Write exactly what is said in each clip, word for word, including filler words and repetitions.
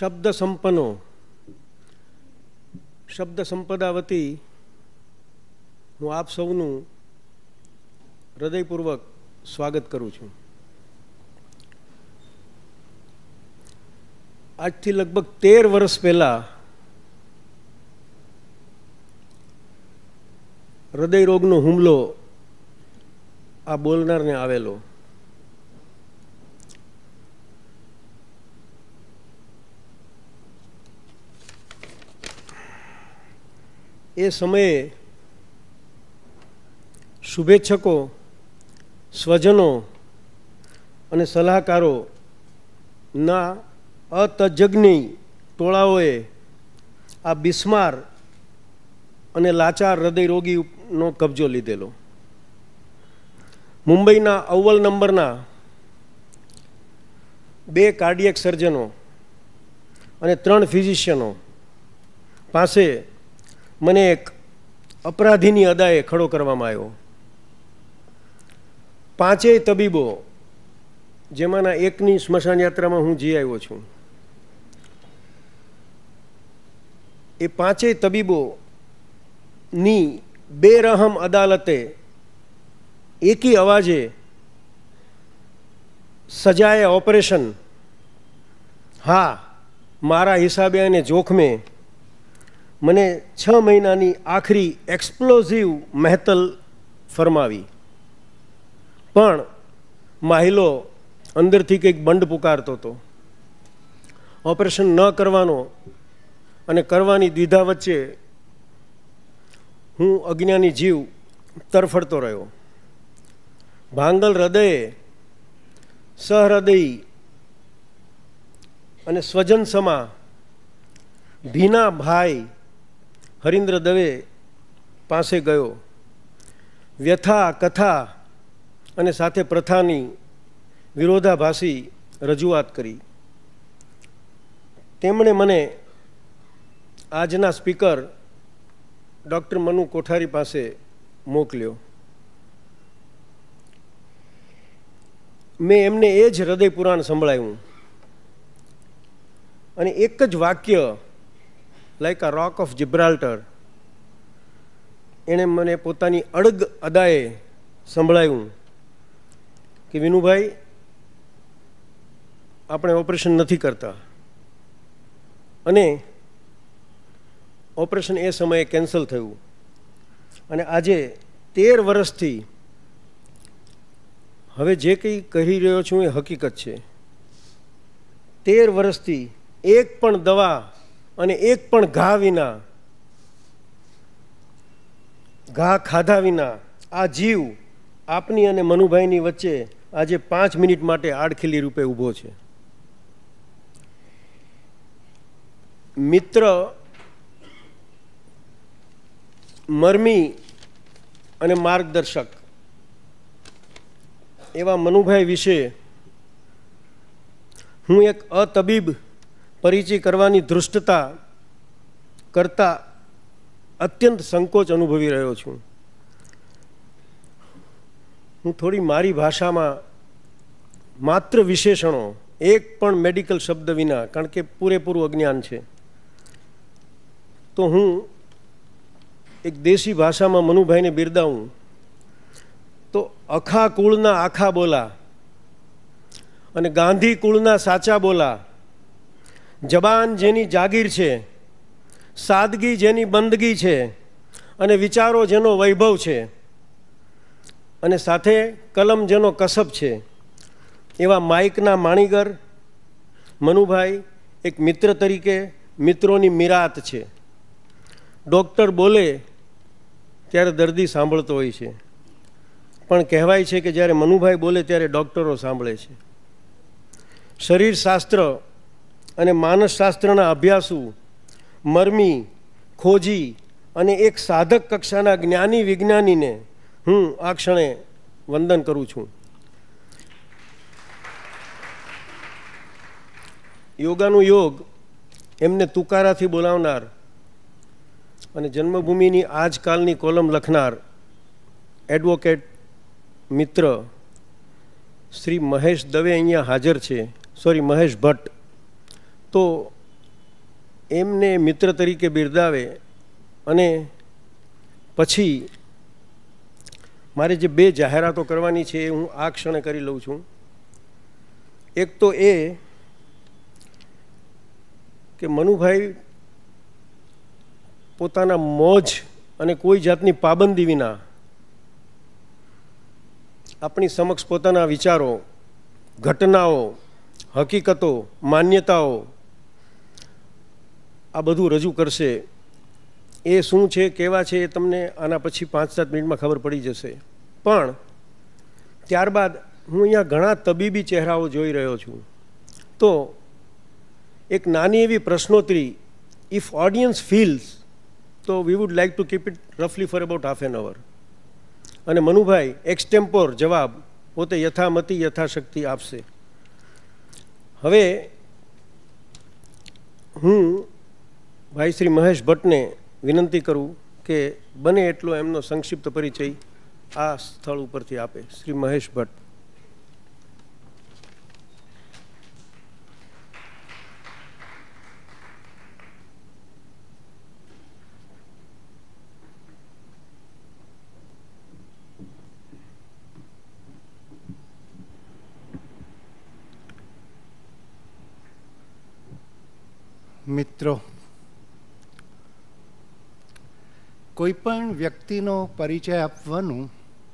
શબ્દ સંપન્નો શબ્દ સંપદા વતી હું આપ સૌનું હૃદયપૂર્વક સ્વાગત કરું છું. આજથી લગભગ તેર વર્ષ પહેલાં હૃદય રોગનો હુમલો આ બોલનારને આવેલો. એ સમયે શુભેચ્છકો, સ્વજનો અને સલાહકારોના અતજજ્ઞ ટોળાઓએ આ બિસ્માર અને લાચાર હૃદયરોગીનો કબજો લીધેલો. મુંબઈના અવ્વલ નંબરના બે કાર્ડિયક સર્જનો અને ત્રણ ફિઝિશિયનો પાસે મને એક અપરાધીની અદાએ ખડો કરવામાં આવ્યો. પાંચેય તબીબો, જેમાંના એકની સ્મશાન યાત્રામાં હું જઈ આવ્યો છું, એ પાંચેય તબીબોની બેરહમ અદાલતે એકી અવાજે સજાએ ઓપરેશન, હા મારા હિસાબે અને જોખમે, મને છ મહિનાની આખરી એક્સપ્લોઝિવ મહેતલ ફરમાવી. પણ માહિલો અંદરથી કંઈક બંડ પુકારતો હતો. ઓપરેશન ન કરવાનો અને કરવાની દ્વિધા વચ્ચે હું અજ્ઞાની જીવ તરફડતો રહ્યો. ભાંગલ હૃદયે સહૃદયી અને સ્વજન સમા ભીના ભાઈ હરીન્દ્ર દવે પાસે ગયો. વ્યથા, કથા અને સાથે પ્રથાની વિરોધાભાસી રજૂઆત કરી. તેમણે મને આજના સ્પીકર ડૉક્ટર મનુ કોઠારી પાસે મોકલ્યો. મેં એમને એ જ હૃદય પુરાણ સંભળાવ્યું અને એક જ વાક્ય, લાઈક અ રોક ઓફ જિબ્રાલ્ટર, એણે મને પોતાની અડગ અદાએ સંભળાવ્યું કે વિનુભાઈ, આપણે ઓપરેશન નથી કરતા. અને ઓપરેશન એ સમયે કેન્સલ થયું. અને આજે તેર વર્ષથી હવે જે કંઈ કહી રહ્યો છું એ હકીકત છે. તેર વર્ષથી એક પણ દવા અને એક પણ ઘા વિના, ઘા ખાધા વિના આ જીવ આપની અને મનુભાઈની વચ્ચે આજે પાંચ મિનિટ માટે આડખીલી રૂપે ઊભો છે. મિત્ર, મરમી અને માર્ગદર્શક એવા મનુભાઈ વિશે હું એક અતબીબ પરિચય કરવાની ધૃષ્ટતા કરતા અત્યંત સંકોચ અનુભવી રહ્યો છું. હું થોડી મારી ભાષામાં માત્ર વિશેષણો, એક પણ મેડિકલ શબ્દ વિના, કારણ કે પૂરેપૂરું અજ્ઞાન છે, તો હું એક દેશી ભાષામાં મનુભાઈને બિરદાવું તો અખા કુળના આખા બોલા અને ગાંધી કુળના સાચા બોલા, જબાન જેની જાગીર છે, સાદગી જેની બંદગી છે અને વિચારો જેનો વૈભવ છે અને સાથે કલમ જેનો કસબ છે, એવા માઇકના માણીગર મનુભાઈ એક મિત્ર તરીકે મિત્રોની મિરાત છે. ડૉક્ટર બોલે ત્યારે દર્દી સાંભળતો હોય છે, પણ કહેવાય છે કે જ્યારે મનુભાઈ બોલે ત્યારે ડૉક્ટરો સાંભળે છે. શરીરશાસ્ત્ર અને માનસશાસ્ત્રના અભ્યાસુ, મરમી, ખોજી અને એક સાધક કક્ષાના જ્ઞાની વિજ્ઞાનીને હું આ ક્ષણે વંદન કરું છું. યોગાનું યોગ એમને તુકારાથી બોલાવનાર અને જન્મભૂમિની આજકાલની કોલમ લખનાર એડવોકેટ મિત્ર શ્રી મહેશ દવે અહીંયા હાજર છે, સોરી મહેશ ભટ્ટ. તો એમને મિત્ર તરીકે બિરદાવે અને પછી મારે જે બે જાહેરાતો કરવાની છે એ હું આ ક્ષણે કરી લઉં છું. એક તો એ કે મનુભાઈ પોતાના મોજ અને કોઈ જાતની પાબંદી વિના આપણી સમક્ષ પોતાના વિચારો, ઘટનાઓ, હકીકતો, માન્યતાઓ આ બધું રજૂ કરશે. એ શું છે, કેવા છે, એ તમને આના પછી પાંચ સાત મિનિટમાં ખબર પડી જશે. પણ ત્યારબાદ હું અહીંયા ઘણા તબીબી ચહેરાઓ જોઈ રહ્યો છું, તો એક નાની એવી પ્રશ્નોત્તરી, ઇફ ઓડિયન્સ ફીલ્સ, તો we would like to keep it રફલી for about half an hour. અને મનુભાઈ એક્સટેમ્પોર જવાબ પોતે યથામતિ યથાશક્તિ આપશે. હવે હું ભાઈ શ્રી મહેશ ભટ્ટને વિનંતી કરું કે બને એટલો એમનો સંક્ષિપ્ત પરિચય આ સ્થળ ઉપરથી આપે. શ્રી મહેશ ભટ્ટ. મિત્રો, કોઈ પણ વ્યક્તિનો પરિચય આપવાનું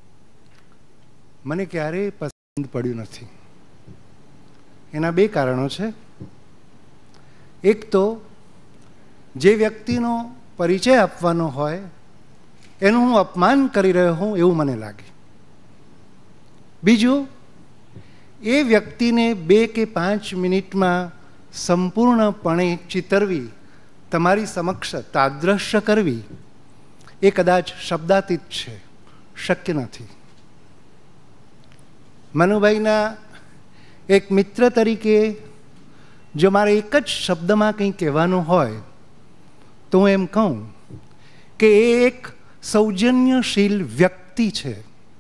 મને ક્યારેય પસંદ પડ્યું નથી. એના બે કારણો છે. એક તો જે વ્યક્તિનો પરિચય આપવાનો હોય એનું હું અપમાન કરી રહ્યો હું એવું મને લાગે. બીજું, એ વ્યક્તિને બે કે પાંચ મિનિટમાં સંપૂર્ણપણે ચિતરવી, તમારી સમક્ષ તાદ્રશ્ય કરવી, એ કદાચ શબ્દાતીત છે, શક્ય નથી. મનુભાઈના એક મિત્ર તરીકે જો મારે એક જ શબ્દમાં કંઈ કહેવાનું હોય તો હું એમ કહું કે એ એક સૌજન્યશીલ વ્યક્તિ છે.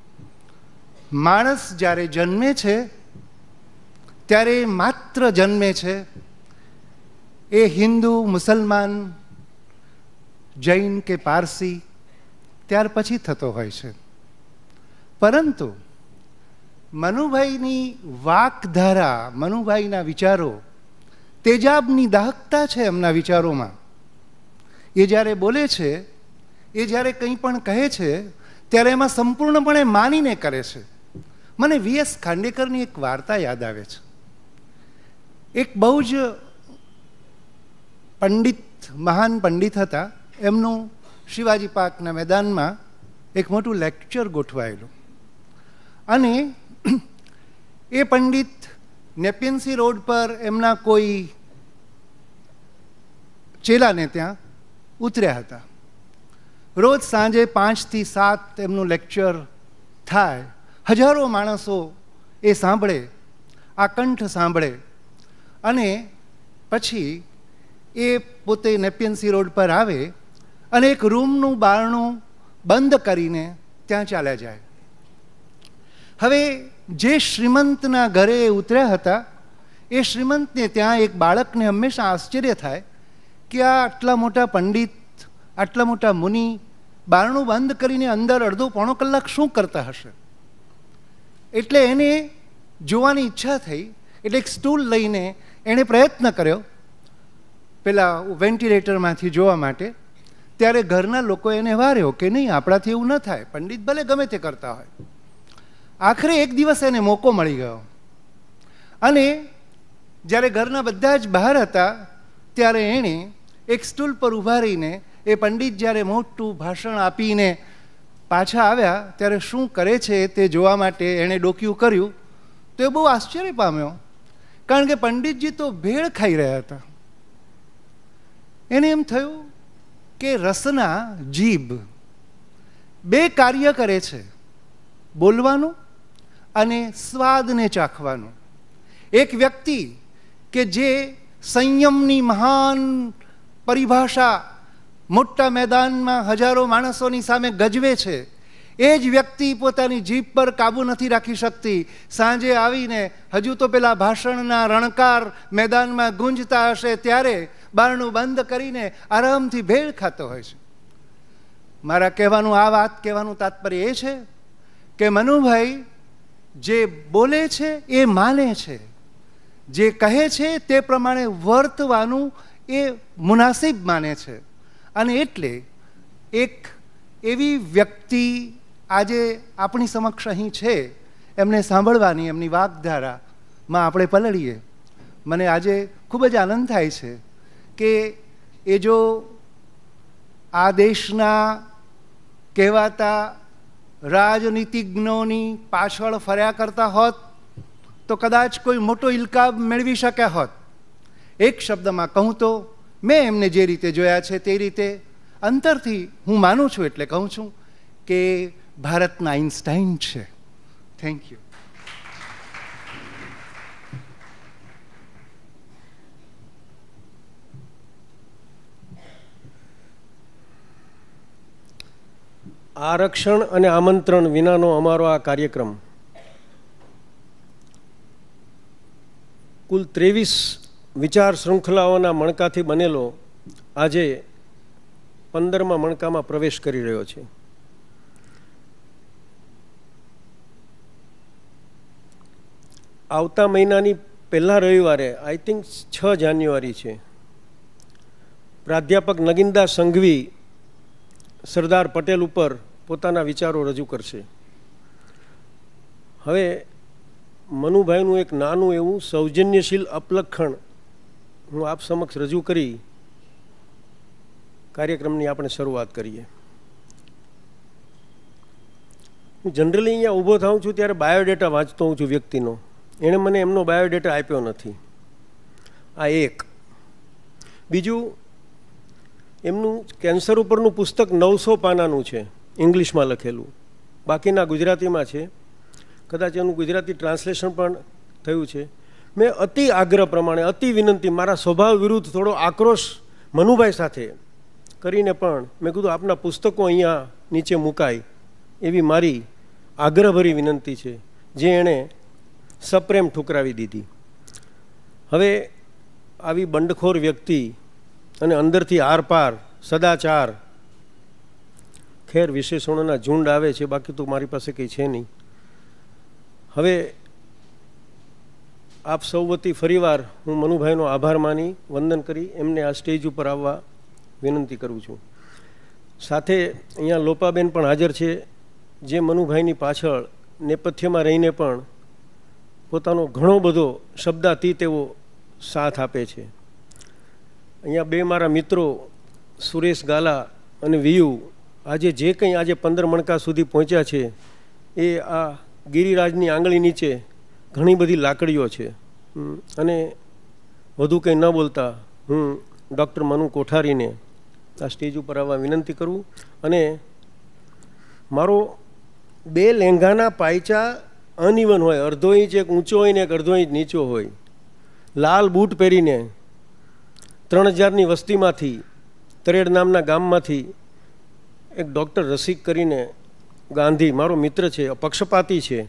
માણસ જ્યારે જન્મે છે ત્યારે માત્ર જન્મે છે. એ હિન્દુ, મુસલમાન, જૈન કે પારસી ત્યાર પછી થતો હોય છે. પરંતુ મનુભાઈની વાકધારા, મનુભાઈના વિચારો, તેજાબની દાહકતા છે એમના વિચારોમાં. એ જ્યારે બોલે છે, એ જ્યારે કંઈ પણ કહે છે ત્યારે એમાં સંપૂર્ણપણે માનીને કરે છે. મને વી એસ ખાંડેકરની એક વાર્તા યાદ આવે છે. એક બહુ જ પંડિત, મહાન પંડિત હતા. એમનું શિવાજી પાર્કના મેદાનમાં એક મોટું લેક્ચર ગોઠવાયેલું અને એ પંડિત નેપિયન્સી રોડ પર એમના કોઈ ચેલાને ત્યાં ઉતર્યા હતા. રોજ સાંજે પાંચથી સાત એમનું લેક્ચર થાય. હજારો માણસો એ સાંભળે, આ કંઠ સાંભળે અને પછી એ પોતે નેપિયન્સી રોડ પર આવે અને એક રૂમનું બારણું બંધ કરીને ત્યાં ચાલ્યા જાય. હવે જે શ્રીમંતના ઘરે ઉતર્યા હતા એ શ્રીમંતને ત્યાં એક બાળકને હંમેશા આશ્ચર્ય થાય કે આ આટલા મોટા પંડિત, આટલા મોટા મુનિ બારણું બંધ કરીને અંદર અડધો પોણો કલાક શું કરતા હશે. એટલે એને જોવાની ઈચ્છા થઈ. એટલે એક સ્ટૂલ લઈને એણે પ્રયત્ન કર્યો પેલા વેન્ટિલેટરમાંથી જોવા માટે. ત્યારે ઘરના લોકો એને વાર્યો કે નહીં, આપણાથી એવું ન થાય, પંડિત ભલે ગમે તે કરતા હોય. આખરે એક દિવસ એને મોકો મળી ગયો અને જ્યારે ઘરના બધા જ બહાર હતા ત્યારે એણે એક સ્ટૂલ પર ઊભા રહીને એ પંડિત જ્યારે મોટું ભાષણ આપીને પાછા આવ્યા ત્યારે શું કરે છે તે જોવા માટે એણે ડોકિયું કર્યું. તો એ બહુ આશ્ચર્ય પામ્યો, કારણ કે પંડિતજી તો ભેળ ખાઈ રહ્યા હતા. એને એમ થયું કે રસના જીભ બે કાર્ય કરે છે, બોલવાનું અને સ્વાદને ચાખવાનું. એક વ્યક્તિ કે જે સંયમની મહાન પરિભાષા મોટા મેદાનમાં હજારો માણસોની સામે ગજવે છે, એ જ વ્યક્તિ પોતાની જીભ પર કાબૂ નથી રાખી શકતી. સાંજે આવીને હજુ તો પેલા ભાષણના રણકાર મેદાનમાં ગુંજતા હશે ત્યારે બારણું બંધ કરીને આરામથી ભેળ ખાતો હોય છે. મારા કહેવાનું આ વાત કહેવાનું તાત્પર્ય એ છે કે મનુભાઈ જે બોલે છે એ માને છે, જે કહે છે તે પ્રમાણે વર્તવાનું એ મુનાસિબ માને છે. અને એટલે એક એવી વ્યક્તિ આજે આપણી સમક્ષ અહીં છે, એમને સાંભળવાની, એમની વાગધારામાં આપણે પલળીએ. મને આજે ખૂબ જ આનંદ થાય છે કે એ જો આ દેશના કહેવાતા રાજનીતિજ્ઞોની પાછળ ફર્યા કરતા હોત તો કદાચ કોઈ મોટો ઇલકાબ મેળવી શક્યા હોત. એક શબ્દમાં કહું તો મેં એમને જે રીતે જોયા છે તે રીતે અંતરથી હું માનું છું, એટલે કહું છું કે ભારતના આઇન્સ્ટાઈન છે. Thank you. આરક્ષણ અને આમંત્રણ વિનાનો અમારો આ કાર્યક્રમ કુલ ત્રેવીસ વિચાર શૃંખલાઓના મણકાથી બનેલો આજે પંદરમા મણકામાં પ્રવેશ કરી રહ્યો છે. આવતા મહિનાની પહેલા રવિવારે, આઈ થિંક છ જાન્યુઆરી છે, પ્રાધ્યાપક નગીનદાસ સંઘવી સરદાર પટેલ ઉપર પોતાના વિચારો રજૂ કરશે. હવે મનુભાઈનું એક નાનું એવું સૌજન્યશીલ અપલખણ હું આપ સમક્ષ રજૂ કરી કાર્યક્રમની આપણે શરૂઆત કરીએ. હું જનરલી અહીંયા ઊભો થાઉં છું ત્યારે બાયોડેટા વાંચતો હોઉં છું વ્યક્તિનો. એણે મને એમનો બાયોડેટા આપ્યો નથી. આ એક. બીજું, એમનું કેન્સર ઉપરનું પુસ્તક નવસો પાનાનું છે, ઇંગ્લિશમાં લખેલું, બાકીના ગુજરાતીમાં છે. કદાચ એનું ગુજરાતી ટ્રાન્સલેશન પણ થયું છે. મેં અતિ આગ્રહ પ્રમાણે, અતિ વિનંતી, મારા સ્વભાવ વિરુદ્ધ થોડો આક્રોશ મનુભાઈ સાથે કરીને પણ મેં કીધું આપના પુસ્તકો અહીંયા નીચે મુકાય એવી મારી આગ્રહભરી વિનંતી છે, જે એણે સપ્રેમ ઠુકરાવી દીધી. હવે આવી બંડખોર વ્યક્તિ અને અંદરથી આરપાર સદાચાર, ખેર વિશેષણોના ઝુંડ આવે છે, બાકી તો મારી પાસે કંઈ છે નહીં. હવે આપ સૌ વતી ફરીવાર હું મનુભાઈનો આભાર માની વંદન કરી એમને આ સ્ટેજ ઉપર આવવા વિનંતી કરું છું. સાથે અહીંયા લોપાબેન પણ હાજર છે, જે મનુભાઈની પાછળ નેપથ્યમાં રહીને પણ પોતાનો ઘણો બધો શબ્દાતીત એવો સાથ આપે છે. અહીંયા બે મારા મિત્રો સુરેશ ગાલા અને વિયુ આજે જે કંઈ આજે પંદર મણકા સુધી પહોંચ્યા છે એ આ ગિરિરાજની આંગળી નીચે ઘણી બધી લાકડીઓ છે. અને વધુ કંઈ ન બોલતા હું ડૉક્ટર મનુ કોઠારીને આ સ્ટેજ ઉપર આવવા વિનંતી કરું. અને મારો બે લેંઘાના પાયચા અનઇવન હોય, અડધો ઇંચ એક ઊંચો હોય ને એક અડધો ઇંચ નીચો હોય, લાલ બૂટ પહેરીને ત્રણ હજારની વસ્તીમાંથી, તરેડ નામના ગામમાંથી એક ડૉક્ટર રસિક કરીને ગાંધી મારો મિત્ર છે, પક્ષપાતી છે.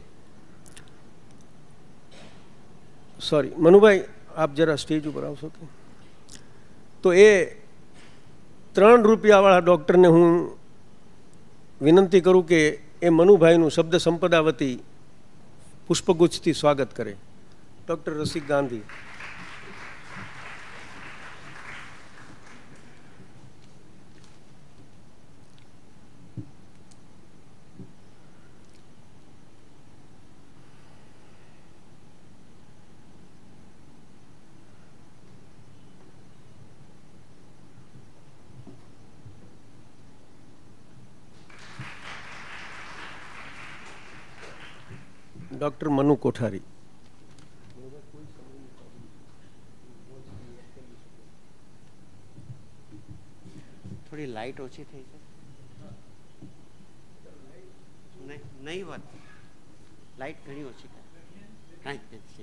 સોરી મનુભાઈ, આપ જરા સ્ટેજ ઉપર આવશો કે? તો એ ત્રણ રૂપિયાવાળા ડૉક્ટરને હું વિનંતી કરું કે એ મનુભાઈનું શબ્દ સંપદા વતી પુષ્પગુચ્છથી સ્વાગત કરે. ડૉક્ટર રસિક ગાંધી. ડૉક્ટર મનુ કોઠારી. થોડી લાઇટ ઓછી થઈ છે, નહીં વાત લાઇટ ઘણી ઓછી કાંઈ છે.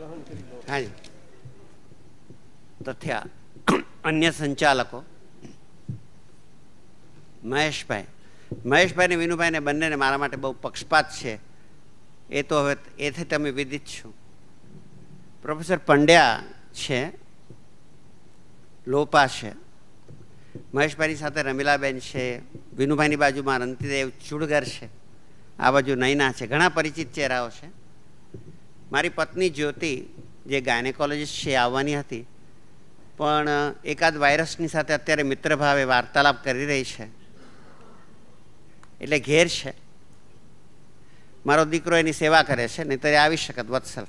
હાજી તથા અન્ય સંચાલકો મહેશભાઈ મહેશભાઈ ને વિનુભાઈ ને બંનેને મારા માટે બહુ પક્ષપાત છે, એ તો હવે એથી તમે વિદિત છો. પ્રોફેસર પંડ્યા છે, લોપા છે, મહેશભાઈની સાથે રમીલાબેન છે, વિનુભાઈની બાજુમાં રંતીદેવ ચુડગર છે, આ બાજુ નૈના છે, ઘણા પરિચિત ચહેરાઓ છે. મારી પત્ની જ્યોતિ જે ગાયનેકોલોજીસ્ટ છે આવવાની હતી, પણ એકાદ વાયરસની સાથે અત્યારે મિત્રભાવે વાર્તાલાપ કરી રહી છે એટલે ઘેર છે. મારો દીકરો એની સેવા કરે છે, નહીં તો આવી શકત વત્સલ.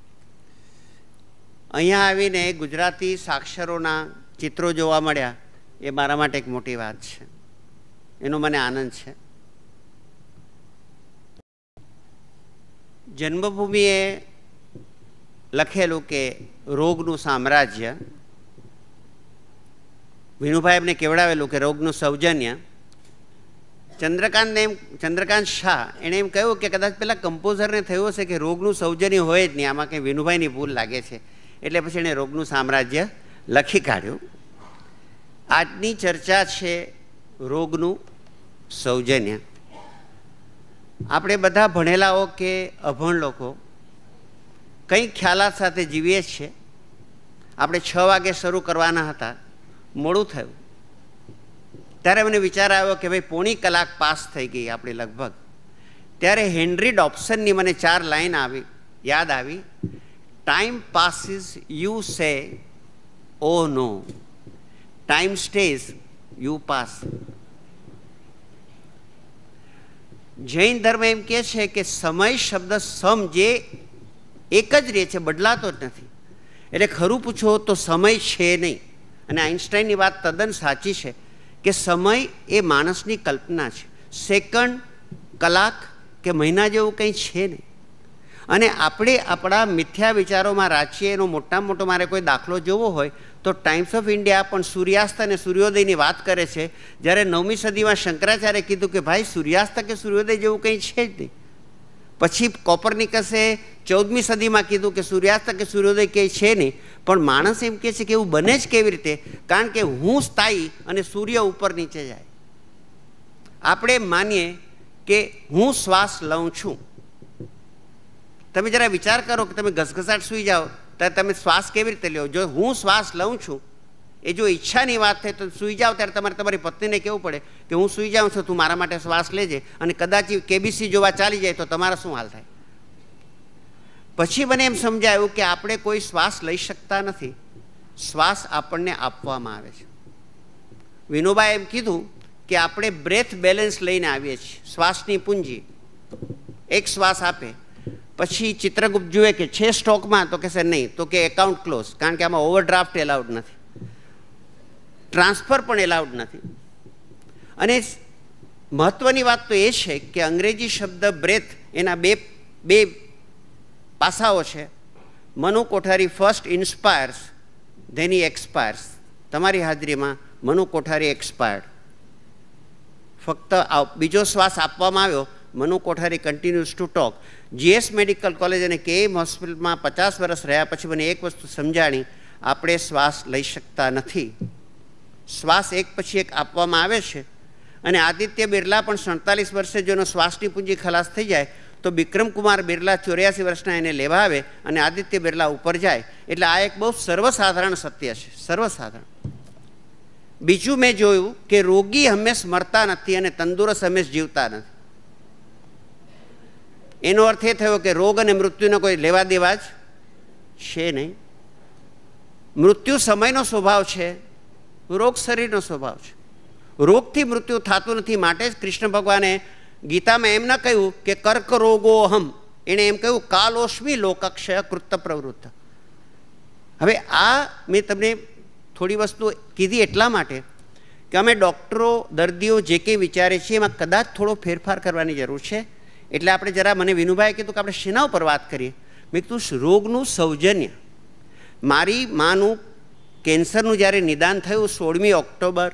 અહીંયા આવીને ગુજરાતી સાક્ષરોના ચિત્રો જોવા મળ્યા એ મારા માટે એક મોટી વાત છે, એનો મને આનંદ છે. જન્મભૂમિએ લખેલું કે રોગનું સામ્રાજ્ય, વિનુભાઈ એમને કેવડાવેલું કે રોગનું સૌજન્ય. ચંદ્રકાંતને એમ ચંદ્રકાંત શાહ એણે એમ કહ્યું કે કદાચ પેલા કમ્પોઝરને થયું હશે કે રોગનું સૌજન્ય હોય જ નહીં, આમાં કંઈ વિનુભાઈની ભૂલ લાગે છે, એટલે પછી એણે રોગનું સામ્રાજ્ય લખી કાઢ્યું. આજની ચર્ચા છે રોગનું સૌજન્ય. આપણે બધા ભણેલાઓ કે અભણ લોકો કંઈક ખ્યાલાત સાથે જીવીએ છીએ. આપણે છ વાગે શરૂ કરવાના હતા, મોડું થયું, ત્યારે મને વિચાર આવ્યો કે ભાઈ પોણી કલાક પાસ થઈ ગઈ આપણી લગભગ. ત્યારે હેનરી ડોબ્સનની મને ચાર લાઈન આવી યાદ આવી. Time passes you say oh no, time stays you pass. Jain ધર્મ એમ કહે છે કે સમય શબ્દ સમ જે એક જ રહે છે, બદલાતો જ નથી. એટલે ખરું પૂછો તો સમય છે નહીં. અને આઇન્સ્ટાઈનની વાત તદ્દન સાચી છે કે સમય એ માણસની કલ્પના છે. સેકન્ડ, કલાક કે મહિના જેવું કંઈ છે નહીં. અને આપણે આપણા મિથ્યા વિચારોમાં રાચીએ. એનો મોટામાં મોટો મારે કોઈ દાખલો જોવો હોય તો ટાઈમ્સ ઓફ ઇન્ડિયા પણ સૂર્યાસ્ત અને સૂર્યોદયની વાત કરે છે. જ્યારે નવમી સદીમાં શંકરાચાર્ય કીધું કે ભાઈ સૂર્યાસ્ત કે સૂર્યોદય જેવું કંઈ છે જ નહીં. પછી કોપરનિકસે ચૌદમી સદીમાં કીધું કે સૂર્યાસ્ત કે સૂર્યોદય કંઈ છે નહીં. પણ માણસ એમ કહે છે કે એવું બને જ કેવી રીતે? કારણ કે હું સ્થાયી અને સૂર્ય ઉપર નીચે જાય. આપણે માનીએ કે હું શ્વાસ લઉં છું. તમે જરા વિચાર કરો કે તમે ઘસઘસાટ સૂઈ જાઓ ત્યારે તમે શ્વાસ કેવી રીતે લો? જો હું શ્વાસ લઉં છું એ જો ઈચ્છાની વાત થાય તો સૂઈ જાઓ ત્યારે તમારે તમારી પત્નીને કહેવું પડે કે હું સૂઈ જાઉં છું, તું મારા માટે શ્વાસ લેજે. અને કદાચ કેબીસી જોવા ચાલી જાય તો તમારા શું હાલ થાય? પછી મને એમ સમજાયું કે આપણે કોઈ શ્વાસ લઈ શકતા નથી, શ્વાસ આપણને આપવામાં આવે છે. વિનોબાએ એમ કીધું કે આપણે બ્રેથ બેલેન્સ લઈને આવીએ છીએ, શ્વાસની પૂંજી. એક શ્વાસ આપે પછી ચિત્રગુપ્ત જુએ કે છે સ્ટોકમાં, તો કહેશે નહીં, તો કે એકાઉન્ટ ક્લોઝ, કારણ કે આમાં ઓવરડ્રાફ્ટ એલાઉડ નથી, ટ્રાન્સફર પણ એલાઉડ નથી. અને મહત્વની વાત તો એ છે કે અંગ્રેજી શબ્દ બ્રેથ એના બે બે પાસાઓ છે. Manu Kothari first inspires then he expires. તમારી હાજરીમાં મનુ કોઠારી એક્સપાયર્ડ. ફક્ત બીજો શ્વાસ આપવામાં આવ્યો, Manu Kothari continues to talk. GS medical college અને કેએમ હોસ્પિટલમાં પચાસ વર્ષ રહ્યા પછી મને એક વસ્તુ સમજાણી, આપણે શ્વાસ લઈ શકતા નથી. શ્વાસ એક પછી એક આપવામાં આવે છે. અને આદિત્ય બિરલા પણ સડતાલીસ વર્ષે જેનો શ્વાસની પૂંજી ખલાસ થઈ જાય તો બિક્રમકુમાર બિરલા ચોર્યાસી વર્ષના એને લેવા આવે અને આદિત્ય બિરલા ઉપર જાય. એટલે આ એક બહુ સર્વસાધારણ સત્ય છે, સર્વસાધારણ. બીજું મેં જોયું કે રોગી હંમેશ મરતા નથી અને તંદુરસ્ત હંમેશ જીવતા નથી. એનો અર્થ એ થયો કે રોગ અને મૃત્યુનો કોઈ લેવા દેવા જ છે નહીં. મૃત્યુ સમયનો સ્વભાવ છે, રોગ શરીરનો સ્વભાવ છે. રોગથી મૃત્યુ થતું નથી. માટે જ કૃષ્ણ ભગવાને ગીતામાં એમ ન કહ્યું કે કર્ક રોગો હમ, એણે એમ કહ્યું કાલોશ્મી લોકક્ષય કૃત પ્રવૃત્ત. હવે આ મેં તમને થોડી વસ્તુ કીધી એટલા માટે કે અમે ડૉક્ટરો દર્દીઓ જે કંઈ વિચારે છીએ એમાં કદાચ થોડો ફેરફાર કરવાની જરૂર છે. એટલે આપણે જરા, મને વિનુભાઈએ કીધું કે આપણે શેના ઉપર વાત કરીએ. મેં કીધું રોગનું સૌજન્ય. મારી માનું કેન્સરનું જ્યારે નિદાન થયું સોળમી ઓક્ટોબર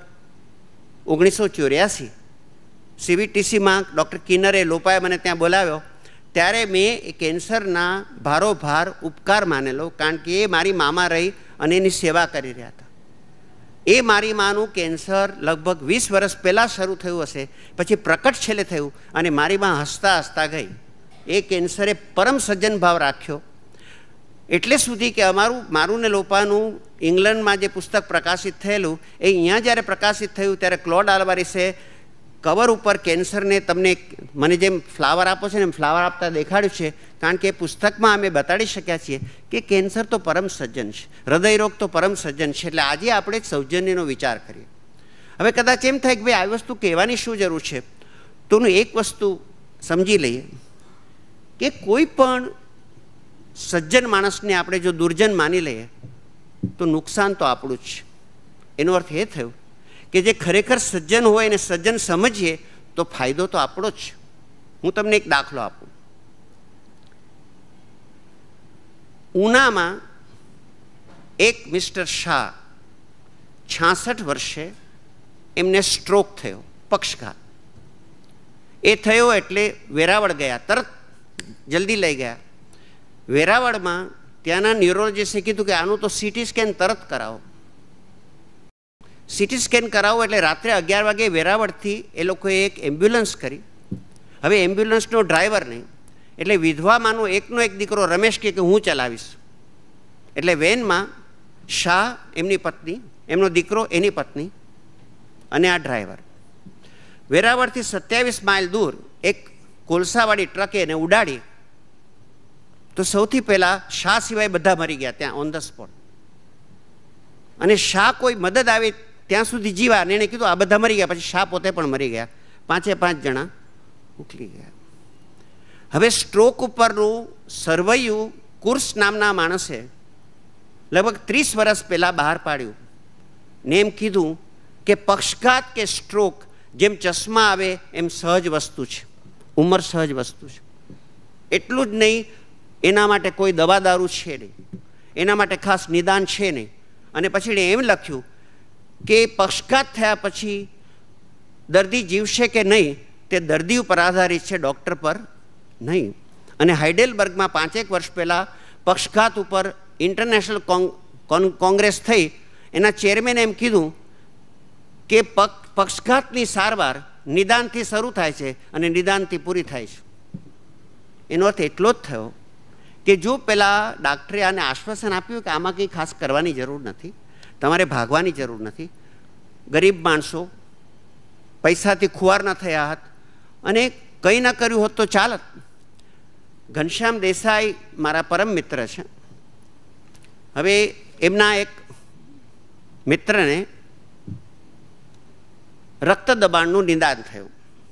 ઓગણીસો ચોર્યાસી સીવીટીસીમાં ડૉક્ટર કિન્નરે લોપાએ મને ત્યાં બોલાવ્યો. ત્યારે મેં એ કેન્સરના ભારોભાર ઉપકાર માનેલો, કારણ કે એ મારી મામા રહી અને એની સેવા કરી રહ્યા હતા. એ મારી માનું કેન્સર લગભગ વીસ વર્ષ પહેલાં શરૂ થયું હશે, પછી પ્રકટ છેલ્લે થયું અને મારી માં હસતા હસતા ગઈ. એ કેન્સરે પરમ સજ્જન ભાવ રાખ્યો એટલે સુધી કે અમારું મારું ને લોપાનું ઇંગ્લેન્ડમાં જે પુસ્તક પ્રકાશિત થયેલું એ અહીંયા જ્યારે પ્રકાશિત થયું ત્યારે ક્લોડ આલ્વારીસે કવર ઉપર કેન્સરને તમને મને જેમ ફ્લાવર આપો છે ને એમ ફ્લાવર આપતા દેખાડ્યું છે, કારણ કે એ પુસ્તકમાં અમે બતાડી શક્યા છીએ કે કેન્સર તો પરમ સજ્જન છે, હૃદયરોગ તો પરમ સજ્જન છે. એટલે આજે આપણે સૌજન્યનો વિચાર કરીએ. હવે કદાચ એમ થાય કે ભાઈ આવી વસ્તુ કહેવાની શું જરૂર છે, તો એક વસ્તુ સમજી લઈએ કે કોઈ પણ સજ્જન માણસને આપણે જો દુર્જન માની લઈએ તો નુકસાન તો આપણું જ છે. એનો અર્થ એ થયો કે જે ખરેખર સજ્જન હોય એને સજ્જન સમજીએ તો ફાયદો તો આપણો જ. હું તમને એક દાખલો આપું. ઉનામાં એક મિસ્ટર શાહ છાસઠ વર્ષે એમને સ્ટ્રોક થયો, પક્ષઘાત. એ થયો એટલે વેરાવળ ગયા, તરત જલ્દી લઈ ગયા. વેરાવળમાં ત્યાંના ન્યુરોલોજીસ્ટે કીધું કે આનું તો સીટી સ્કેન તરત કરાવો. સીટી સ્કેન કરાવો એટલે રાત્રે અગિયાર વાગે વેરાવળથી એ લોકોએ એક એમ્બ્યુલન્સ કરી. હવે એમ્બ્યુલન્સનો ડ્રાઈવર નહીં એટલે વિધવામાંનો એકનો એક દીકરો રમેશ કહે કે હું ચલાવીશ. એટલે વેનમાં શાહ એમની પત્ની, એમનો દીકરો એની પત્ની અને આ ડ્રાઈવર. વેરાવળથી સત્યાવીસ માઇલ દૂર એક કોલસાવાળી ટ્રકે એને ઉડાડી તો સૌથી પહેલાં શાહ સિવાય બધા મરી ગયા ત્યાં ઓન ધ સ્પોટ. અને શાહ કોઈ મદદ આવે ત્યાં સુધી જીવા અને એણે કીધું આ બધા મરી ગયા, પછી શાહ પોતે પણ મરી ગયા. પાંચે પાંચ જણા ઉકલી ગયા. હવે સ્ટ્રોક ઉપરનું સર્વૈયું કુર્સ નામના માણસે લગભગ ત્રીસ વર્ષ પહેલાં બહાર પાડ્યું ને એમ કીધું કે પક્ષઘાત કે સ્ટ્રોક જેમ ચશ્મા આવે એમ સહજ વસ્તુ છે, ઉંમર સહજ વસ્તુ છે. એટલું જ નહીં, એના માટે કોઈ દવા દારૂ છે નહીં, એના માટે ખાસ નિદાન છે નહીં. અને પછી એણે એમ લખ્યું કે પક્ષઘાત થયા પછી દર્દી જીવશે કે નહીં તે દર્દી ઉપર આધારિત છે, ડૉક્ટર પર નહીં. અને હાઇડેલબર્ગમાં પાંચેક વર્ષ પહેલાં પક્ષઘાત ઉપર ઇન્ટરનેશનલ કોંગ્રેસ થઈ, એના ચેરમેને એમ કીધું કે પક્ષઘાતની સારવાર નિદાનથી શરૂ થાય છે અને નિદાનથી પૂરી થાય છે. એનો અર્થ એટલો જ થયો કે જો પહેલાં ડાક્ટરે આને આશ્વાસન આપ્યું કે આમાં કંઈ ખાસ કરવાની જરૂર નથી, તમારે ભાગવાની જરૂર નથી, ગરીબ માણસો પૈસાથી ખુવાર ન થયા હોત અને કંઈ ન કર્યું હોત તો ચાલત. ઘનશ્યામ દેસાઈ મારા પરમ મિત્ર છે. હવે એમના એક મિત્રને રક્ત દબાણનું નિદાન થયું.